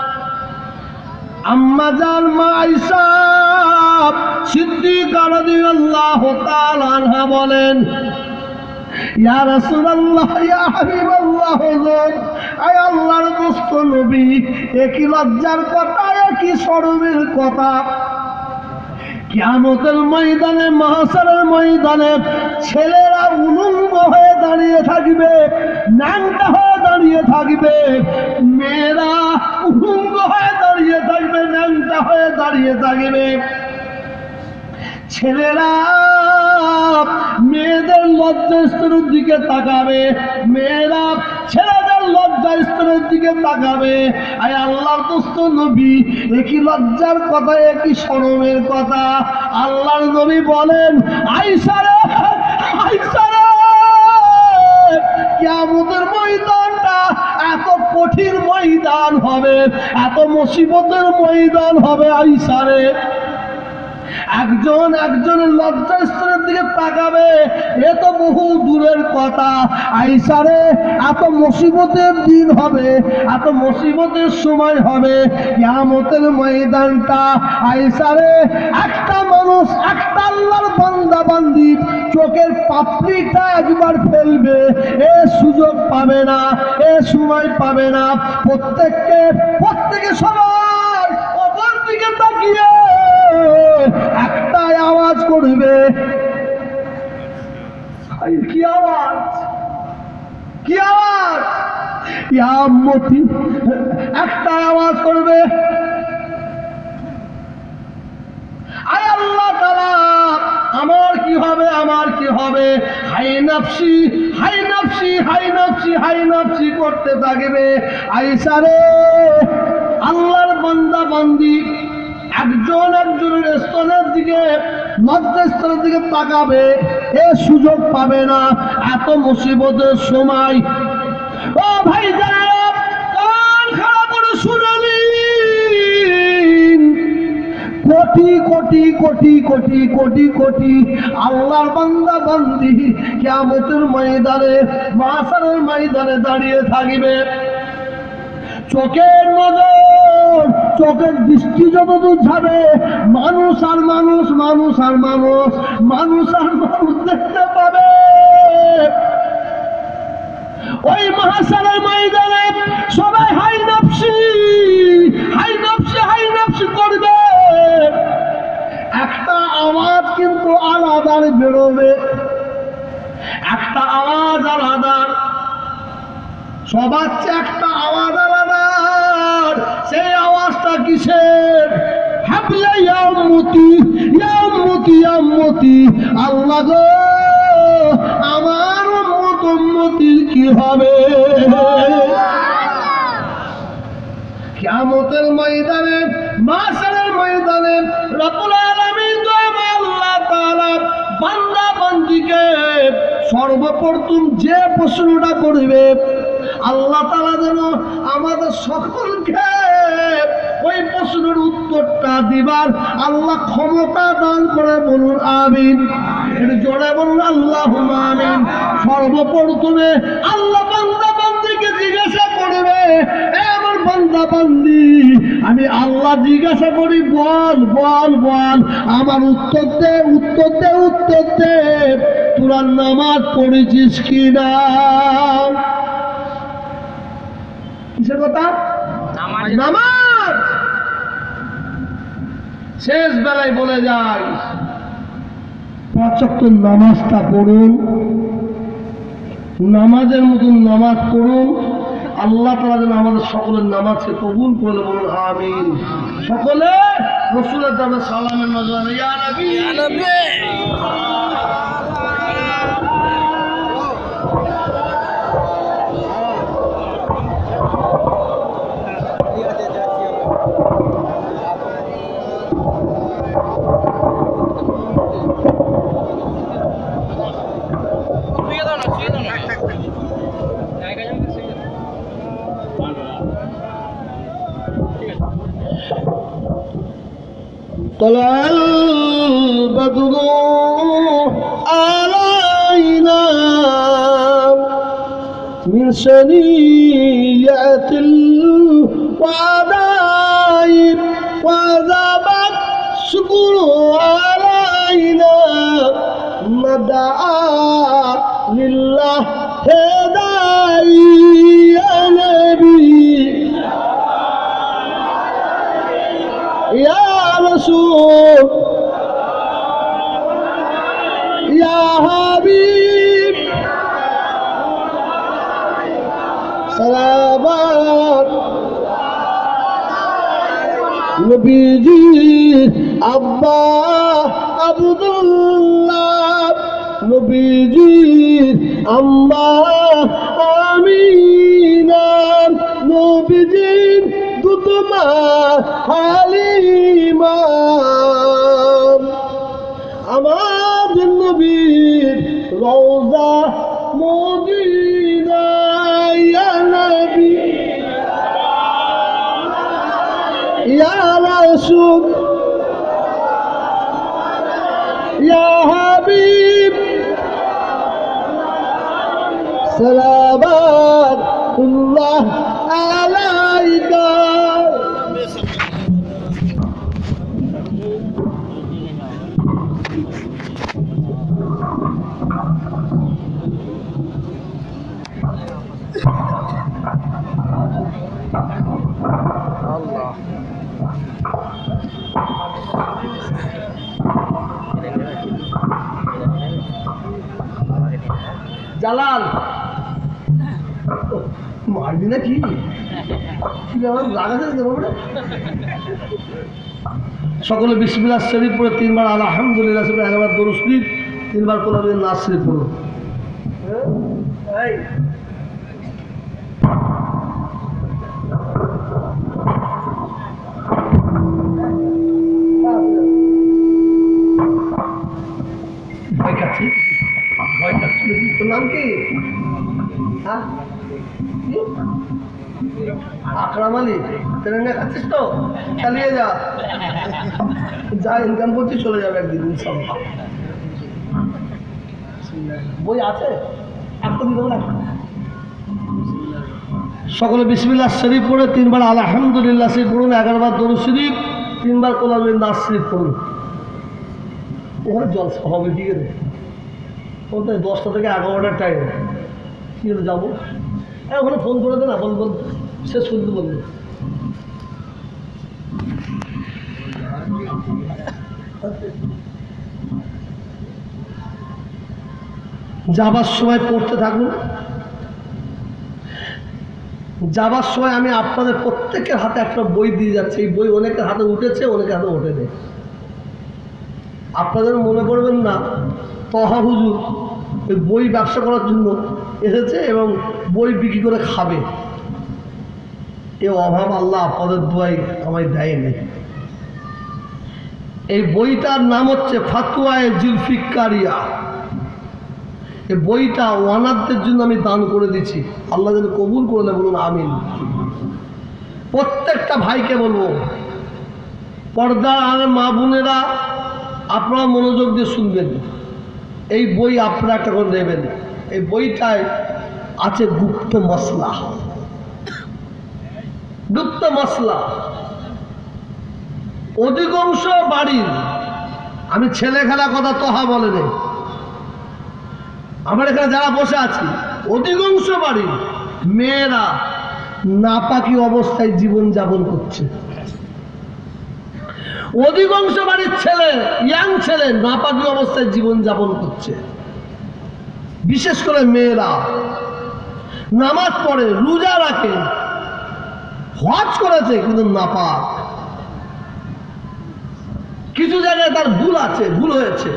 আম্মা জান মা আয়েশা সিদ্দিকা রাদিয়াল্লাহু তাআলা আনহা বলেন, ইয়া রাসূলুল্লাহ, ইয়া হাবিবাল্লাহ, হুজুর, আয় আল্লাহর দোস্ত নবী, একই লজ্জার কথা, একই শরমের কথা। কিয়ামতের ময়দানে, মাহশারের ময়দানে ছেলেরা উলঙ্গ হয়ে দাঁড়িয়ে থাকবে, ন্যাংটা হয়ে দাঁড়িয়ে থাকবে, মেয়েরা উলঙ্গ হয়ে দাঁড়িয়ে থাকবে, ন্যাংটা হয়ে দাঁড়িয়ে থাকবে। ছেলেরা মেয়েদের লজ্জা স্তরের দিকে তাকাবে, মেয়েরা ছেলেদের লজ্জা স্তরের দিকে তাকাবে। আয় আল্লাহর দোস্ত নবী, একই লজ্জার কথা, একই শরমের কথা। আল্লাহর নবী বলেন, আয়েশা রে, আয়েশা রে, কিয়ামতের ময়দানটা এত কঠিন ময়দান হবে, এত মুসিবতের ময়দান হবে আয়েশা রে। একজন একজনের লজ্জা স্তরের দিকে তাকাবে, এ তো বহু দূরের কথা। আয়েশা রে, এত মুসিবতের দিন হবে, এত মুসিবতের সময় হবে কিয়ামতের ময়দানটা। আয়েশা রে, একটা মানুষ, একটা আল্লাহর বান্দা বান্দি চোখের পাপড়িটা একবার ফেলবে, এ সুযোগ পাবে না, এ সময় পাবে না। প্রত্যেককে প্রত্যেকে সবাই অপর দিকে তাকিয়ে একটাই আওয়াজ করবে। কি আওয়াজ? কি আওয়াজ? ইয়া উম্মতি, একটা আওয়াজ করবে, আয় আল্লাহ তাআলা আমার কি হবে, আমার কি হবে, হাই নাফসি হাই নাফসি হাই নাফসি হাই নাফসি করতে থাকবে। আয়েশা রে, আল্লাহর বান্দা বান্দি একজন একজনের স্তনের দিকে, লজ্জাস্থানের দিকে তাকাবে, এ সুযোগ পাবে না। এত মুসিবতের সময় ও ভাই যারা কান খারাপ করে শুনানি, কোটি কোটি কোটি কোটি কোটি কোটি আল্লাহর বান্দা বান্দি কিয়ামতের ময়দানে, মাহশারের ময়দানে দাঁড়িয়ে থাকবে। চোখের নজর, চোখের দৃষ্টি যতদূর যাবে, মানুষ আর মানুষ, মানুষ আর মানুষ, মানুষ আর মানুষ দেখতে পাবে। ওই মাহশারের ময়দানে সবাই হাই নাফসি হাই নাফসি হাই নাফসি করবে। একটা আওয়াজ কিন্তু আলাদার বেরোবে, একটা আওয়াজ আলাদার, সবার চেয়ে একটা আওয়াজ আলাদা। সেই আওয়াজটা কিসের? হাবলা ইয়া উম্মতি ইয়া উম্মতি ইয়া উম্মতি, আল্লাহ গো আমার উম্মত উম্মতির কি হবে? কিয়ামতের ময়দানে, মাহশারের ময়দানে রব্বুল আলামিন দয়াময় আল্লাহ তাআলা বান্দা বান্দিকে সর্বপ্রথম যে প্রশ্নটা করবে, আল্লাহ তাআলা যেন আমাদের সকলকে ওই প্রশ্নের উত্তরটা দিবার আল্লাহ ক্ষমতা দান করে। বলুন আমিন। একটু জোরে বলুন আল্লাহুম্মা আমিন। সর্বপ্রথমে আল্লাহ বান্দা বান্দিকে জিজ্ঞাসা করবে, এ আমার বান্দা বান্দি, আমি আল্লাহ জিজ্ঞাসা করি, বল বল বল, আমার উত্তর দে উত্তর দে উত্তর দে, তোরা নামাজ পড়েছিস কিনা? কিসের কথা? নামাজ। শেষ বেলায় বলে যায়, পাঁচ ওয়াক্ত নামাজটা পড়ুন, নামাজের মতন নামাজ পড়ুন। আল্লাহ তাআলা যেন আমাদের সকলের নামাজকে কবুল করে। বলুন আমিন। সকলে রাসূলের দামে সালামের নজরে ইয়া নবী ইয়া নবী। طلع البدر علينا من ثنيات الوداع وذبت الشكر علينا مدعا لله هداي يا نبي يا رسول يا حبيب صلوات نبيجي أبا عبد الله نبيجي أما آمينا نبيجي দুতমা হালিমা আমাদের নবীর রওজা মদিনা ইয়া নবী ইয়া রাসূল ইয়া হাবিব সালাওয়াতুল্লাহ আলাইকা। জালাল মারবি না কি কি আমার লাগাতে দেবো না। সকলে বিসমিল্লাহ শরীফ পড়ে তিনবার আলহামদুলিল্লাহ শরীফ একবার দরুদ শরীফ তিনবার কোন নাস শরীফ পড়ো। এই ভয় খাচ্ছি ভয় খাচ্ছি তোর নাম কি? হ্যাঁ আকরাম আলী তেরেঙ্গা খাচ্ছিস তো চালিয়ে যা যা ইনকাম করছিস চলে যাবে একদিন ইনশাআল্লাহ। বই আছে একটা দিতে না। সকলে বিসমিল্লাহ শরীফ পড়ে তিনবার আলহামদুলিল্লাহ শরীফ পড়ুন, এগারোবার দরুদ শরীফ তিনবার কোরআনের নাস শরীফ পড়ুন। ওখানে জলসা হবে ঠিক আছে বলতে দশটা থেকে এগারোটার টাইম কি হলো যাবো। হ্যাঁ ওখানে ফোন করে দে না বল বল শেষ করতে বলবে। যাবার সময় পড়তে থাকুন। যাবার সময় আমি আপনাদের প্রত্যেকের হাতে একটা বই দিয়ে যাচ্ছি। এই বই অনেকের হাতে উঠেছে, অনেকের হাতে ওঠেনি। আপনাদের মনে করবেন না তহা হুজুর ওই বই ব্যবসা করার জন্য এসেছে এবং বই বিক্রি করে খাবে। এ অভাব আল্লাহ আপনাদের দোয়াই আমায় দেয়নি। এই বইটার নাম হচ্ছে ফাতুয়ায়ে জুলফিকারিয়া। এই বইটা ওয়ানারদের জন্য আমি দান করে দিচ্ছি। আল্লাহ যেন কবুল করলে বলুন আমিন। প্রত্যেকটা ভাইকে বলবো, পর্দা আর মা বোনেরা আপনারা মনোযোগ দিয়ে শুনবেন। এই বই আপনারা একটা করে নেবেন। এই বইটায় আছে গুপ্ত মশলা। গুপ্ত মশলা অধিকাংশ বাড়ির, আমি ছেলে খেলা কথা তহা বলে নেই, আমার এখানে যারা বসে আছি অধিকাংশ বাড়ির মেয়েরা নাপাকি অবস্থায় জীবন যাপন করছে। অধিকাংশ বাড়ির ছেলে, ইয়াং ছেলে নাপাকি অবস্থায় জীবন যাপন করছে। বিশেষ করে মেয়েরা নামাজ পড়ে, রোজা রাখে, হজ করেছে কিন্তু নাপাক। কিছু জায়গায় তার ভুল আছে, ভুল হয়েছে,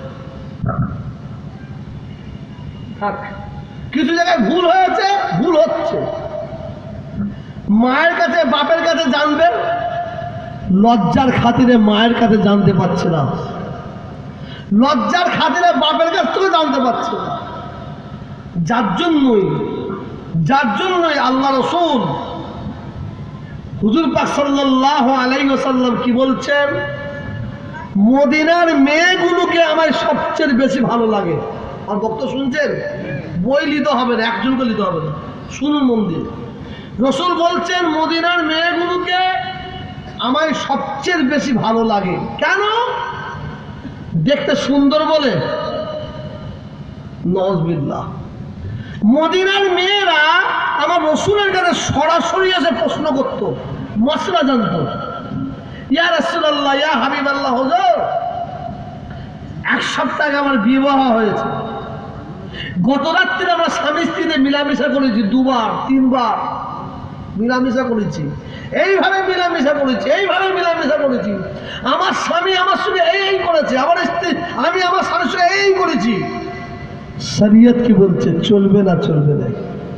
কিছু জায়গায় ভুল হয়েছে, ভুল হচ্ছে। মায়ের কাছে বাপের কাছে জানবেন, লজ্জার খাতিরে মায়ের কাছে জানতে পারছে না, লজ্জার খাতিরে বাপের কাছ থেকে জানতে পারছে না। যার জন্যই যার জন্যই আল্লাহ রাসূল হুজুর পাক সাল্লাল্লাহু আলাইহি ওয়াসাল্লাম কি বলছেন, মদিনার মেয়েগুলোকে আমার সবচেয়ে বেশি ভালো লাগে। আর বক্তব্য শুনছেন, বই নিতে হবে না, একজনকে নিতে হবে না, শুনুন মন দিয়ে। রাসূল বলছেন মদিনার মেয়েগুলোকে আমার সবচেয়ে বেশি ভালো লাগে। কেন? দেখতে সুন্দর বলে? নওয়াজবিল্লাহ। মদিনার মেয়েরা আমার রাসূলের কাছে সরাসরি এসে প্রশ্ন করত, মশলা জানতো। ইয়া রাসূলুল্লাহ, ইয়া হাবিবাল্লাহ, হুজুর এক সপ্তাহ আগে আমার বিবাহ হয়েছে, গত রাত্রে আমরা স্বামী স্ত্রীতে মিলামিশা করেছি, দুবার তিনবার মিলামিশা করেছি, এইভাবে মিলামিশা করেছি, এইভাবে মিলামিশা করেছি। আমার স্বামী আমার সঙ্গে এই এই করেছে, আমার স্ত্রী আমি আমার স্বামীর সঙ্গে এই করেছি। শরীয়ত কি বলছে, চলবে না চলবে না?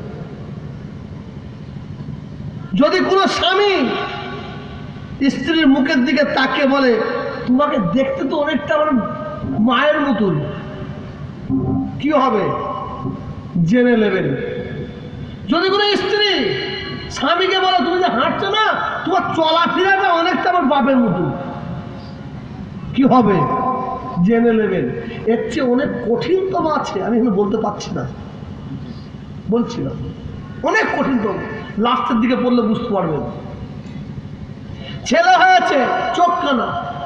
যদি কোনো স্বামী স্ত্রীর মুখের দিকে তাকিয়ে বলে তোমাকে দেখতে তো অনেকটা আমার মায়ের মতন, কি হবে? জেনে নেবেন। যদি কোনো স্ত্রী স্বামীকে বলে তুমি যে হাঁটছো না, তোমার চলাফেরাটা অনেকটা আমার বাপের মতন, কি হবে? জেনে নেবেন। এর চেয়ে অনেক কঠিনতম আছে, আমি এখানে বলতে পারছি না, বলছি না, অনেক কঠিনতম, লাস্টের দিকে পড়লে বুঝতে পারবেন। ছেলে হয়েছে, চোখ কানা,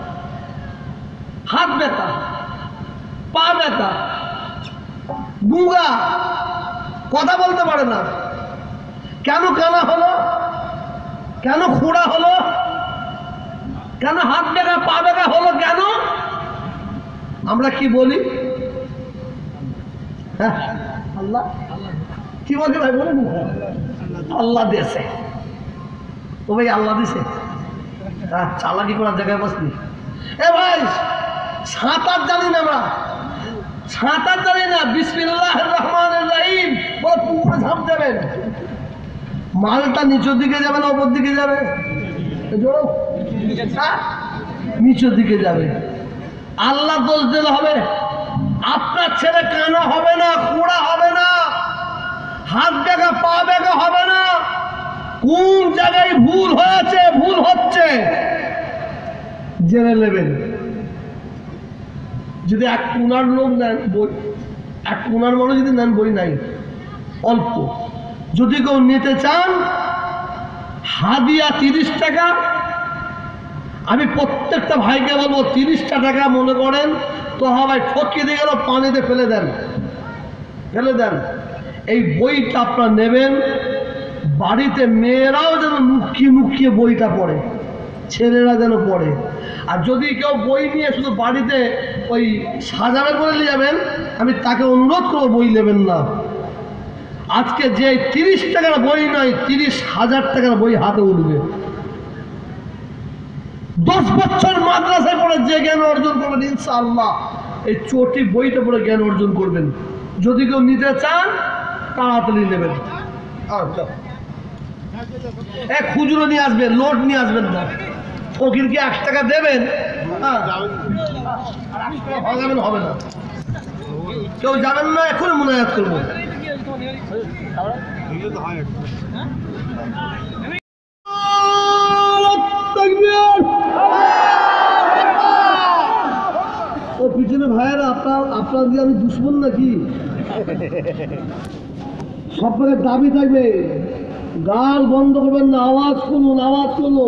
হাত ব্যথা, পা ব্যথা, গুঙ্গা, কথা বলতে পারে না। কেন কানা হলো? কেন খোঁড়া হলো? কেন হাত ব্যথা পা ব্যথা হলো? কেন? আমরা কি বলি? হ্যাঁ আল্লাহ কি বলছে ভাই বলেন? আল্লাহ দিয়েছে। ও ভাই আল্লাহ দিছে, হ্যাঁ চালাকি করার জায়গায় বসনি। এ ভাই সাঁতার জানি না আমরা, সাঁতার জানি না, বিসমিল্লাহির রহমানির রহিম বলে পুকুরে ঝাঁপ দেবেন, মালটা নিচের দিকে যাবে না ওপর দিকে যাবে? হ্যাঁ, নিচের দিকে যাবে। আল্লাহ দোষ দিলে হবে? আপনার ছেলে কানা হবে না, কুড়া হবে না, হাত বেগা পা বেগা হবে না। কোন জায়গায় ভুল হয়েছে, ভুল হচ্ছে জেনে নেবেন। যদি এক কোনার লোক নেন বই, এক কোনার মানুষ যদি নেন বই নাই, অল্প। যদি কেউ নিতে চান হাদিয়া তিরিশ টাকা, আমি প্রত্যেকটা ভাইকে বলবো তিরিশটা টাকা মনে করেন তো হবে, ঠকিয়ে দিয়ে গেল পানিতে ফেলে দেন, ফেলে দেন। এই বইটা আপনারা নেবেন, বাড়িতে মেয়েরাও যেন লুকিয়ে লুকিয়ে বইটা পড়ে, ছেলেরা যেন পড়ে। আর যদি কেউ বই নিয়ে শুধু বাড়িতে ওই সাজাবে করে নিয়ে যাবেন, আমি তাকে অনুরোধ করবো বই নেবেন না। আজকে যে তিরিশ টাকার বই নয়, তিরিশ হাজার টাকার বই হাতে উঠবে। দশ বছর মাদ্রাসায় পড়ে যে জ্ঞান অর্জন করবেন ইনশাআল্লাহ এই চটি বইটা পড়ে জ্ঞান অর্জন করবেন। যদি কেউ নিতে চান তাড়াতাড়ি নেবেন। আচ্ছা, এক খুচরো নিয়ে আসবেন, নোট নিয়ে আসবেন না। ফকিরকে এক টাকা দেবেন, হ্যাঁ ভাগাবেন হবে না। কেউ যাবেন না, এখন মুনাজাত করবো। ও পিছনে ভাইয়েরা, আপনার আপনার দিয়ে আমি দুশ্মন নাকি? সব জায়গায় দাবি থাকবে, গাল বন্ধ করবেন না, আওয়াজ করুন, আওয়াজ করুন।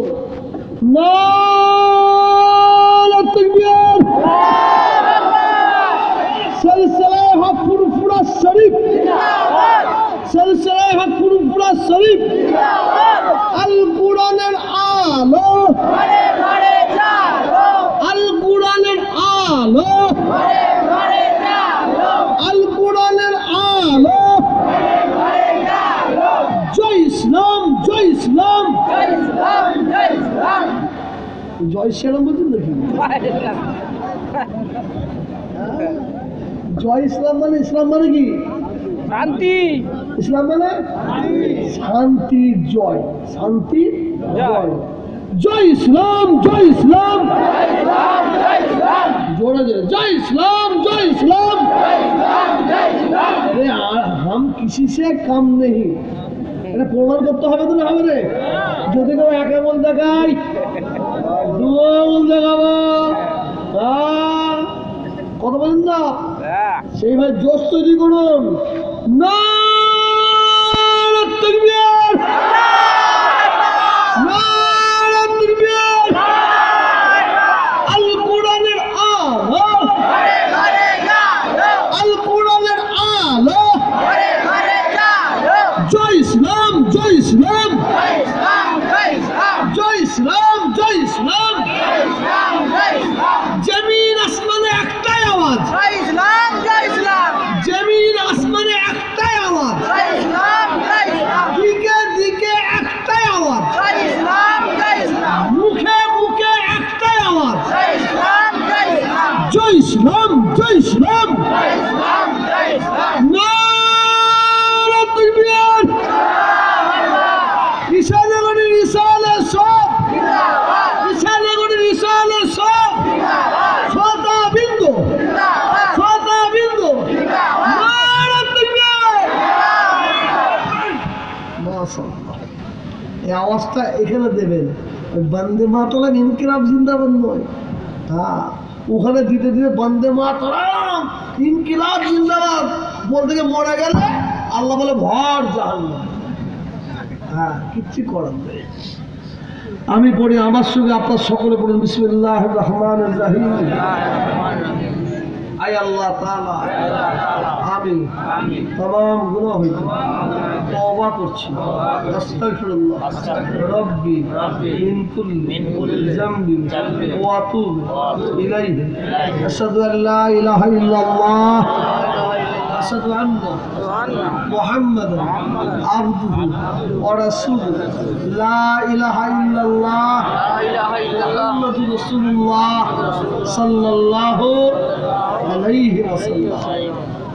সিলসিলায়ে হক ফুরফুরা শরীফ, সিলসিলায়ে হক ফুরফুরা শরীফ, আল কুরআনের আলো, আল কুরআনের আলো, আল কুরআনের আলো। জয় ইসলাম, জয় ইসলাম, জয় শ্রীরাম বলছেন নাকি? জয় ইসলাম মানে, ইসলাম মানে কি? শান্তি। ইসলাম মানে শান্তি, জয়, শান্তি জয়। জয় ইসলাম, জয় ইসলাম, জোরে জোরে জয় ইসলাম, জয় ইসলাম। अरे हम किसी से कम नहीं, এটা প্রমাণ করতে হবে তো না হবে রে? যদি কেউ এক আঙুল দেখাই, দু আঙুল দেখাবো, কথা বলেন না, সেই ভাই জোশ তৈরি করুন। নারে তাকবীর, নারে তাকবীর। আল কুরআনের আলো, আল কুরআনের আলো। জয় ইসলাম, জয় ইসলাম, জয় ইসলাম, জয় ইসলাম। জমিন আসমানে একটাই আওয়াজ, জমিন আসমানে একটাই আওয়াজ, দিকে দিকে একটাই আওয়াজ, মুখে মুখে একটাই আওয়াজ। জয় ইসলাম, জয় ইসলাম। নারে তাকবীর। ঈশানগরের ঈশানে সব, ঈশানগরের ঈশানে সব, ছটা বিন্দু, ছটা বিন্দু। নারে তাকবীর। মাশাআল্লাহ, এই আওয়াজটা এখানে দেবেন, ওই বন্দে মাতরম ইনকিলাব জিন্দাবাদ নয়। হ্যাঁ, ওখানে দিতে দিতে বন্দে মাতরম ইনকিলাব জিন্দাবাদ বলতে গিয়ে মরে গেলে আল্লাহ বলে ভর জাহান্নাম। হ্যাঁ, কিচ্ছু করার নেই। আমি পড়ি, আমার সঙ্গে আপনার সকলে পড়ুন। বিসমিল্লাহির রহমানির রহিম। আয় আল্লাহ তাআলা, আমি तमाम গুনাহ হইতে তওবা করছি, আস্তাগফিরুল্লাহ রব্বি মিন কুল্লি যামবি ওয়া আতুবু ইলাইহি। আশহাদু আল্লা ইলাহা ইল্লাল্লাহ, আশহাদু আন্না মুহাম্মাদান আবদুহু ওয়া রাসূলুহু লা ইলাহা ইল্লাল্লাহ মুহাম্মাদুর রাসূলুল্লাহ সাল্লাল্লাহু আলাইহি ওয়াসাল্লাম।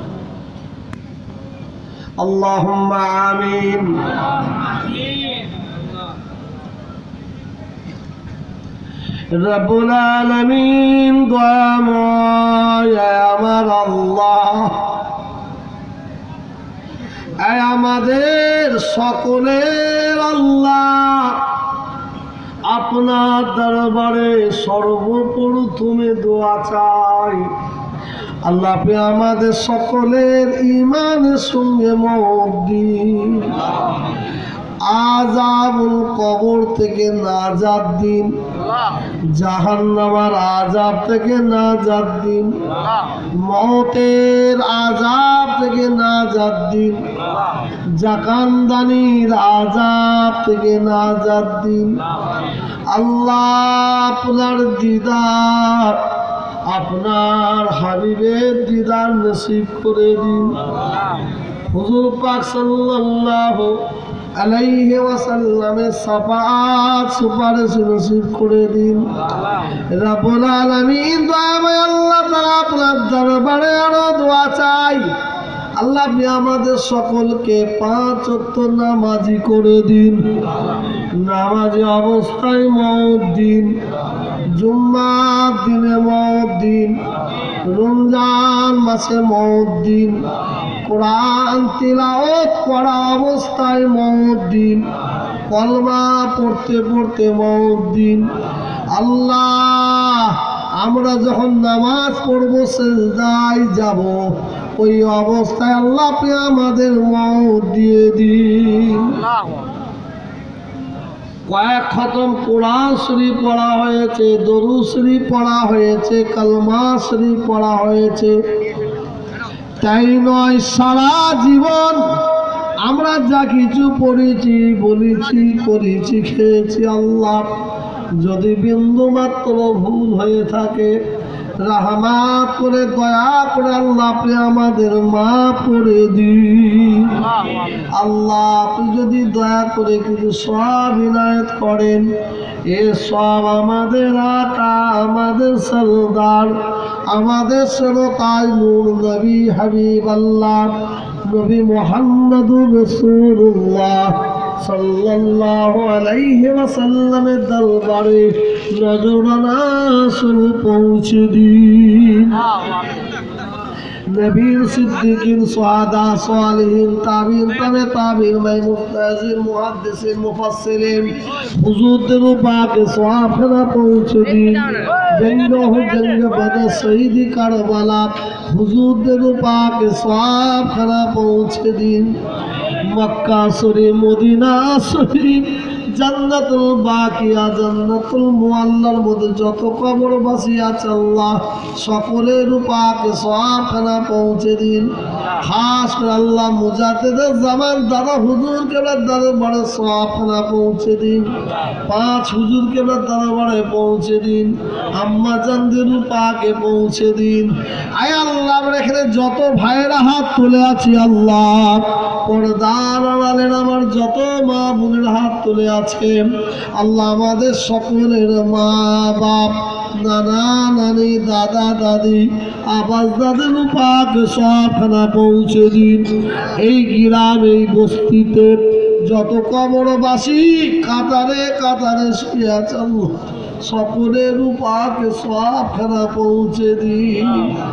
আল্লাহুম্মা আমিন। রব্বুল আলামিন দয়াময় আমার আল্লাহ, এ আমাদের সকলের আল্লাহ, আপনার দরবারে সর্বপ্রথমে দোয়া চাই আল্লাহ আপনি আমাদের সকলের ঈমানের সঙ্গে মওত দিন, আযাবুল কবর থেকে নাজাত দিন, জাহান্নামের আযাব থেকে নাজাত দিন, মওতের আযাব থেকে নাজাত দিন, জাকানদানির আযাব থেকে নাজাত দিন। আল্লাহ আপনার দিদার, আপনার হাবিবের দিদার নসিব করে দিন। হুজুর পাক সাল্লাল্লাহু আলাইহি ওয়াসাল্লামের শাফাআত সুপারিশ নসিব করে দিন। রব্বুল আলামিন দয়াময় আল্লাহ তাআলা আপনার দরবারে আরো দোয়া চাই আল্লাহ আপনি আমাদের সকলকে পাঁচ ওয়াক্ত নামাজি করে দিন, নামাজি অবস্থায় মওত দিন, জুম্মার দিনে মওত দিন, রমজান মাসে মওত দিন, কোরআন তিলাওয়াত করা অবস্থায় মওত দিন, কলমা পড়তে পড়তে মওত দিন। আল্লাহ আমরা যখন নামাজ পড়ব সিজদায় যাব, ওই অবস্থায় আল্লাহ আপনি আমাদের মওত দিয়ে দিন। কয়েক খতম কোরআন শরীফ পড়া হয়েছে, দরুদ শরীফ পড়া হয়েছে, কালমা শরীফ পড়া হয়েছে, তাই নয় সারা জীবন আমরা যা কিছু পড়েছি, বলেছি, করেছি, খেয়েছি, আল্লাহ যদি বিন্দু মাত্র ভুল হয়ে থাকে রহমত করে দয়া করে আল্লাহ আপনি আমাদের মাফ করে দিন। আল্লাহ আপনি যদি দয়া করে কিছু সব ইনায়েত করেন, এ সব আমাদের আকা, আমাদের সরদার, আমাদের সরতাজ নূর নবী হাবিব আল্লাহ নবী মুহাম্মদুর রাসূলুল্লাহ সাল্লাল্লাহু আলাইহি ওয়াসাল্লামের দরবারে নজরানা স্বরূপ পৌঁছে দিন। নবীর সিদ্দিকিন সুহাদা সালিহিন তাবিন তবে তাবিন মুফতাজির মুহাদ্দিসিন মুফাসসিরিন হুজুরদের পাকে সওয়াবখানা পৌঁছে দিন। জঙ্গ হো জঙ্গ বদর শহীদি কারবালা হুজুরদের পাকে সওয়াবখানা পৌঁছে দিন। মক্কা শরীফ, মদিনা শরীফ, জান্নাতুল বাকিয়া, জান্নাতুল মুআল্লার মধ্যে যত কবরবাসী আছে আল্লাহ সকলের পাকে সওয়াবখানা পৌঁছে দিন। খাস করে আল্লাহ মুজাদ্দিদের জামান দাদা হুজুর কেবলার দরবারে সওয়াবখানা পৌঁছে দিন। পাঁচ হুজুর কেবলার দরবারে পৌঁছে দিন। আম্মা জানদের পাকে পৌঁছে দিন। আয় আল্লাহ আমরা এখানে যত ভাইয়েরা হাত তুলে আছি আল্লাহ, পর্দার আড়ালের আমার যত মা বোনের হাত তুলে আছে আল্লাহ আমাদের সকলের মা বাপ, নানা নানি, দাদা দাদি, আবাস দাদের পাকে সবখানা পৌঁছে দিন। এই গ্রাম, এই বস্তিতে যত কবরবাসী কাতারে কাতারে শুয়ে আছে আল্লাহ সকলের পাকে সবখানা পৌঁছে দিন।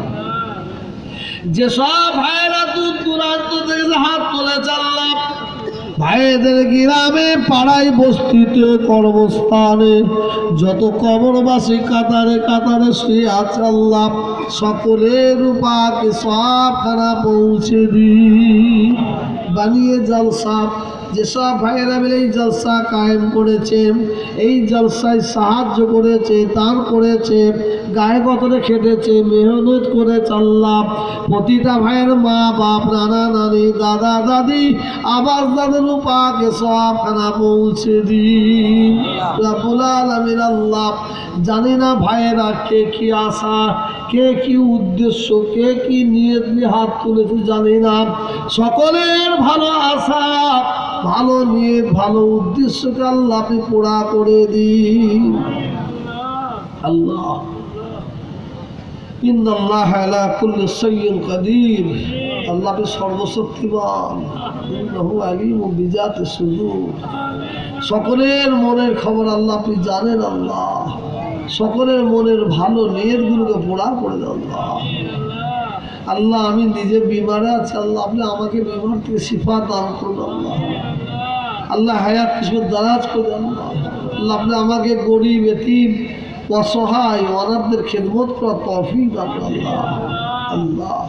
যেসব ভাইয়েরা দূর দূরান্ত থেকে হাত তুলেছে আল্লাহ ভাইদের গ্রামে, পাড়ায়, বস্তিতে, কর্মস্থানে যত কবরবাসী কাতারে কাতারে শুয়ে আছে আল্লাহ সকলের পাকে সবখানা পৌঁছে দিন। বানিয়ে জলসা যেসব ভাইয়েরা মিলে এই জলসা কায়েম করেছে, এই জলসায় সাহায্য করেছে, দান করেছে, গায়ে গতরে খেটেছে, মেহনত করেছে আল্লাহ প্রতিটা ভাইয়ের মা বাপ, নানা নানি, দাদা দাদি, আবাস দাদের পাকে সবখানা পৌঁছে দিন। রব্বুল আলামিন আল্লাহ জানি না ভাইয়েরা কে কি আশা, কে কি উদ্দেশ্য, কে কি নিয়ত নিয়ে হাত তুলেছে জানি না। সকলের ভালো আশা, ভালো নিয়ত, ভালো উদ্দেশ্যকে আল্লাহ আপনি পুরা করে দিন। আল্লাহ ইন্নাল্লাহ আলা কুল্লি শাইইন কাদির, আল্লাহ আপনি সর্বশক্তিমান। ইন্নাহু আলিমুম বিজাতিস সুদূর, সকলের মনের খবর আল্লাহ আপনি জানেন। আল্লাহ সকলের মনের ভালো নিয়তগুলোকে পোড়া করে দেন। আল্লাহ আল্লাহ আমি নিজে বিমারে আছি, আল্লাহ আপনি আমাকে বিমার থেকে শিফা দান করুন। আল্লাহ আল্লাহ হায়াত কিসমত দারাজ করে দেন। আল্লাহ আল্লাহ আপনি আমাকে গরিব, এতিম, অসহায়, অনাথদের খেদমত করার তৌফিক দান করুন। আল্লাহ আল্লাহ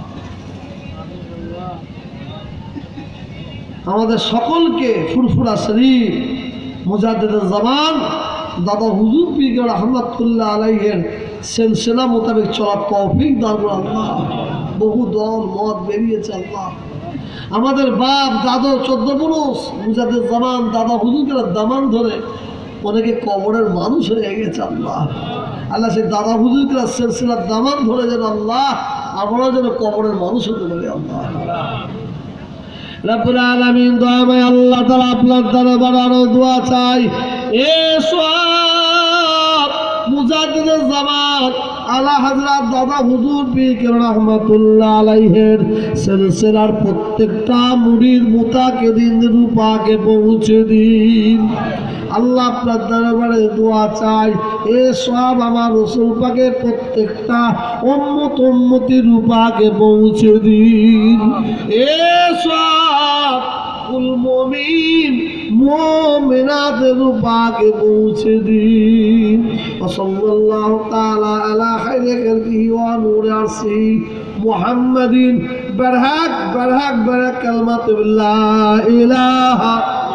আমাদের সকলকে ফুরফুরা শরীফ মুজাদ্দিদুল জামান দাদা হুজুর পীর রহমাতুল্লাহ আলাইহির সিলসিলা মোতাবেক চলার তৌফিক দান করুন। আল্লাহ বহু দল মত বেরিয়েছে। আল্লাহ আমাদের বাপ দাদা চোদ্দ পুরুষ মুজাদ্দিদুল জামান দাদা হুজুরের দামান ধরে অনেকে কবরের মানুষ হয়ে গেছে। আল্লাহ আল্লাহ সেই দাদা হুজুরের সিলসিলার দামান ধরে যেন আল্লাহ আমরা যেন কবরের মানুষ হতে পারি। আল্লাহ রব্বুল আলামিন দয়াময় আল্লাহ তাআলা আপনার দরবারে আরো দোয়া চাই। এ সওয়াব মুজাদ্দিদুল জামান আলা হযরত দাদা হুজুর পীর রহমাতুল্লাহ আলাইহির সিলসিলার প্রত্যেকটা মুরিদ মুতাকিদিন রূপাকে পৌঁছে দিন। আল্লাহ আপনার দরবারে দোয়া চাই, এ সব আমার রাসূল পাকের প্রত্যেকটা উম্মত উম্মতি রূপাকে পৌঁছে দিন। এ সব কুল মুমিন মুমিনাত রূপাকে পৌঁছে দিন। সাল্লাল্লাহু তাআলা আলা খায়রি খালকিহি ওয়া নূরি আরশিহি মুহাম্মাদিন বারহাক বারহাক বারহাক কালমাতু লা ইলাহা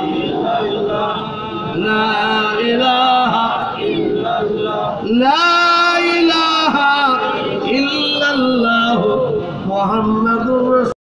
لا إله إلا الله لا إله إلا الله محمد رسول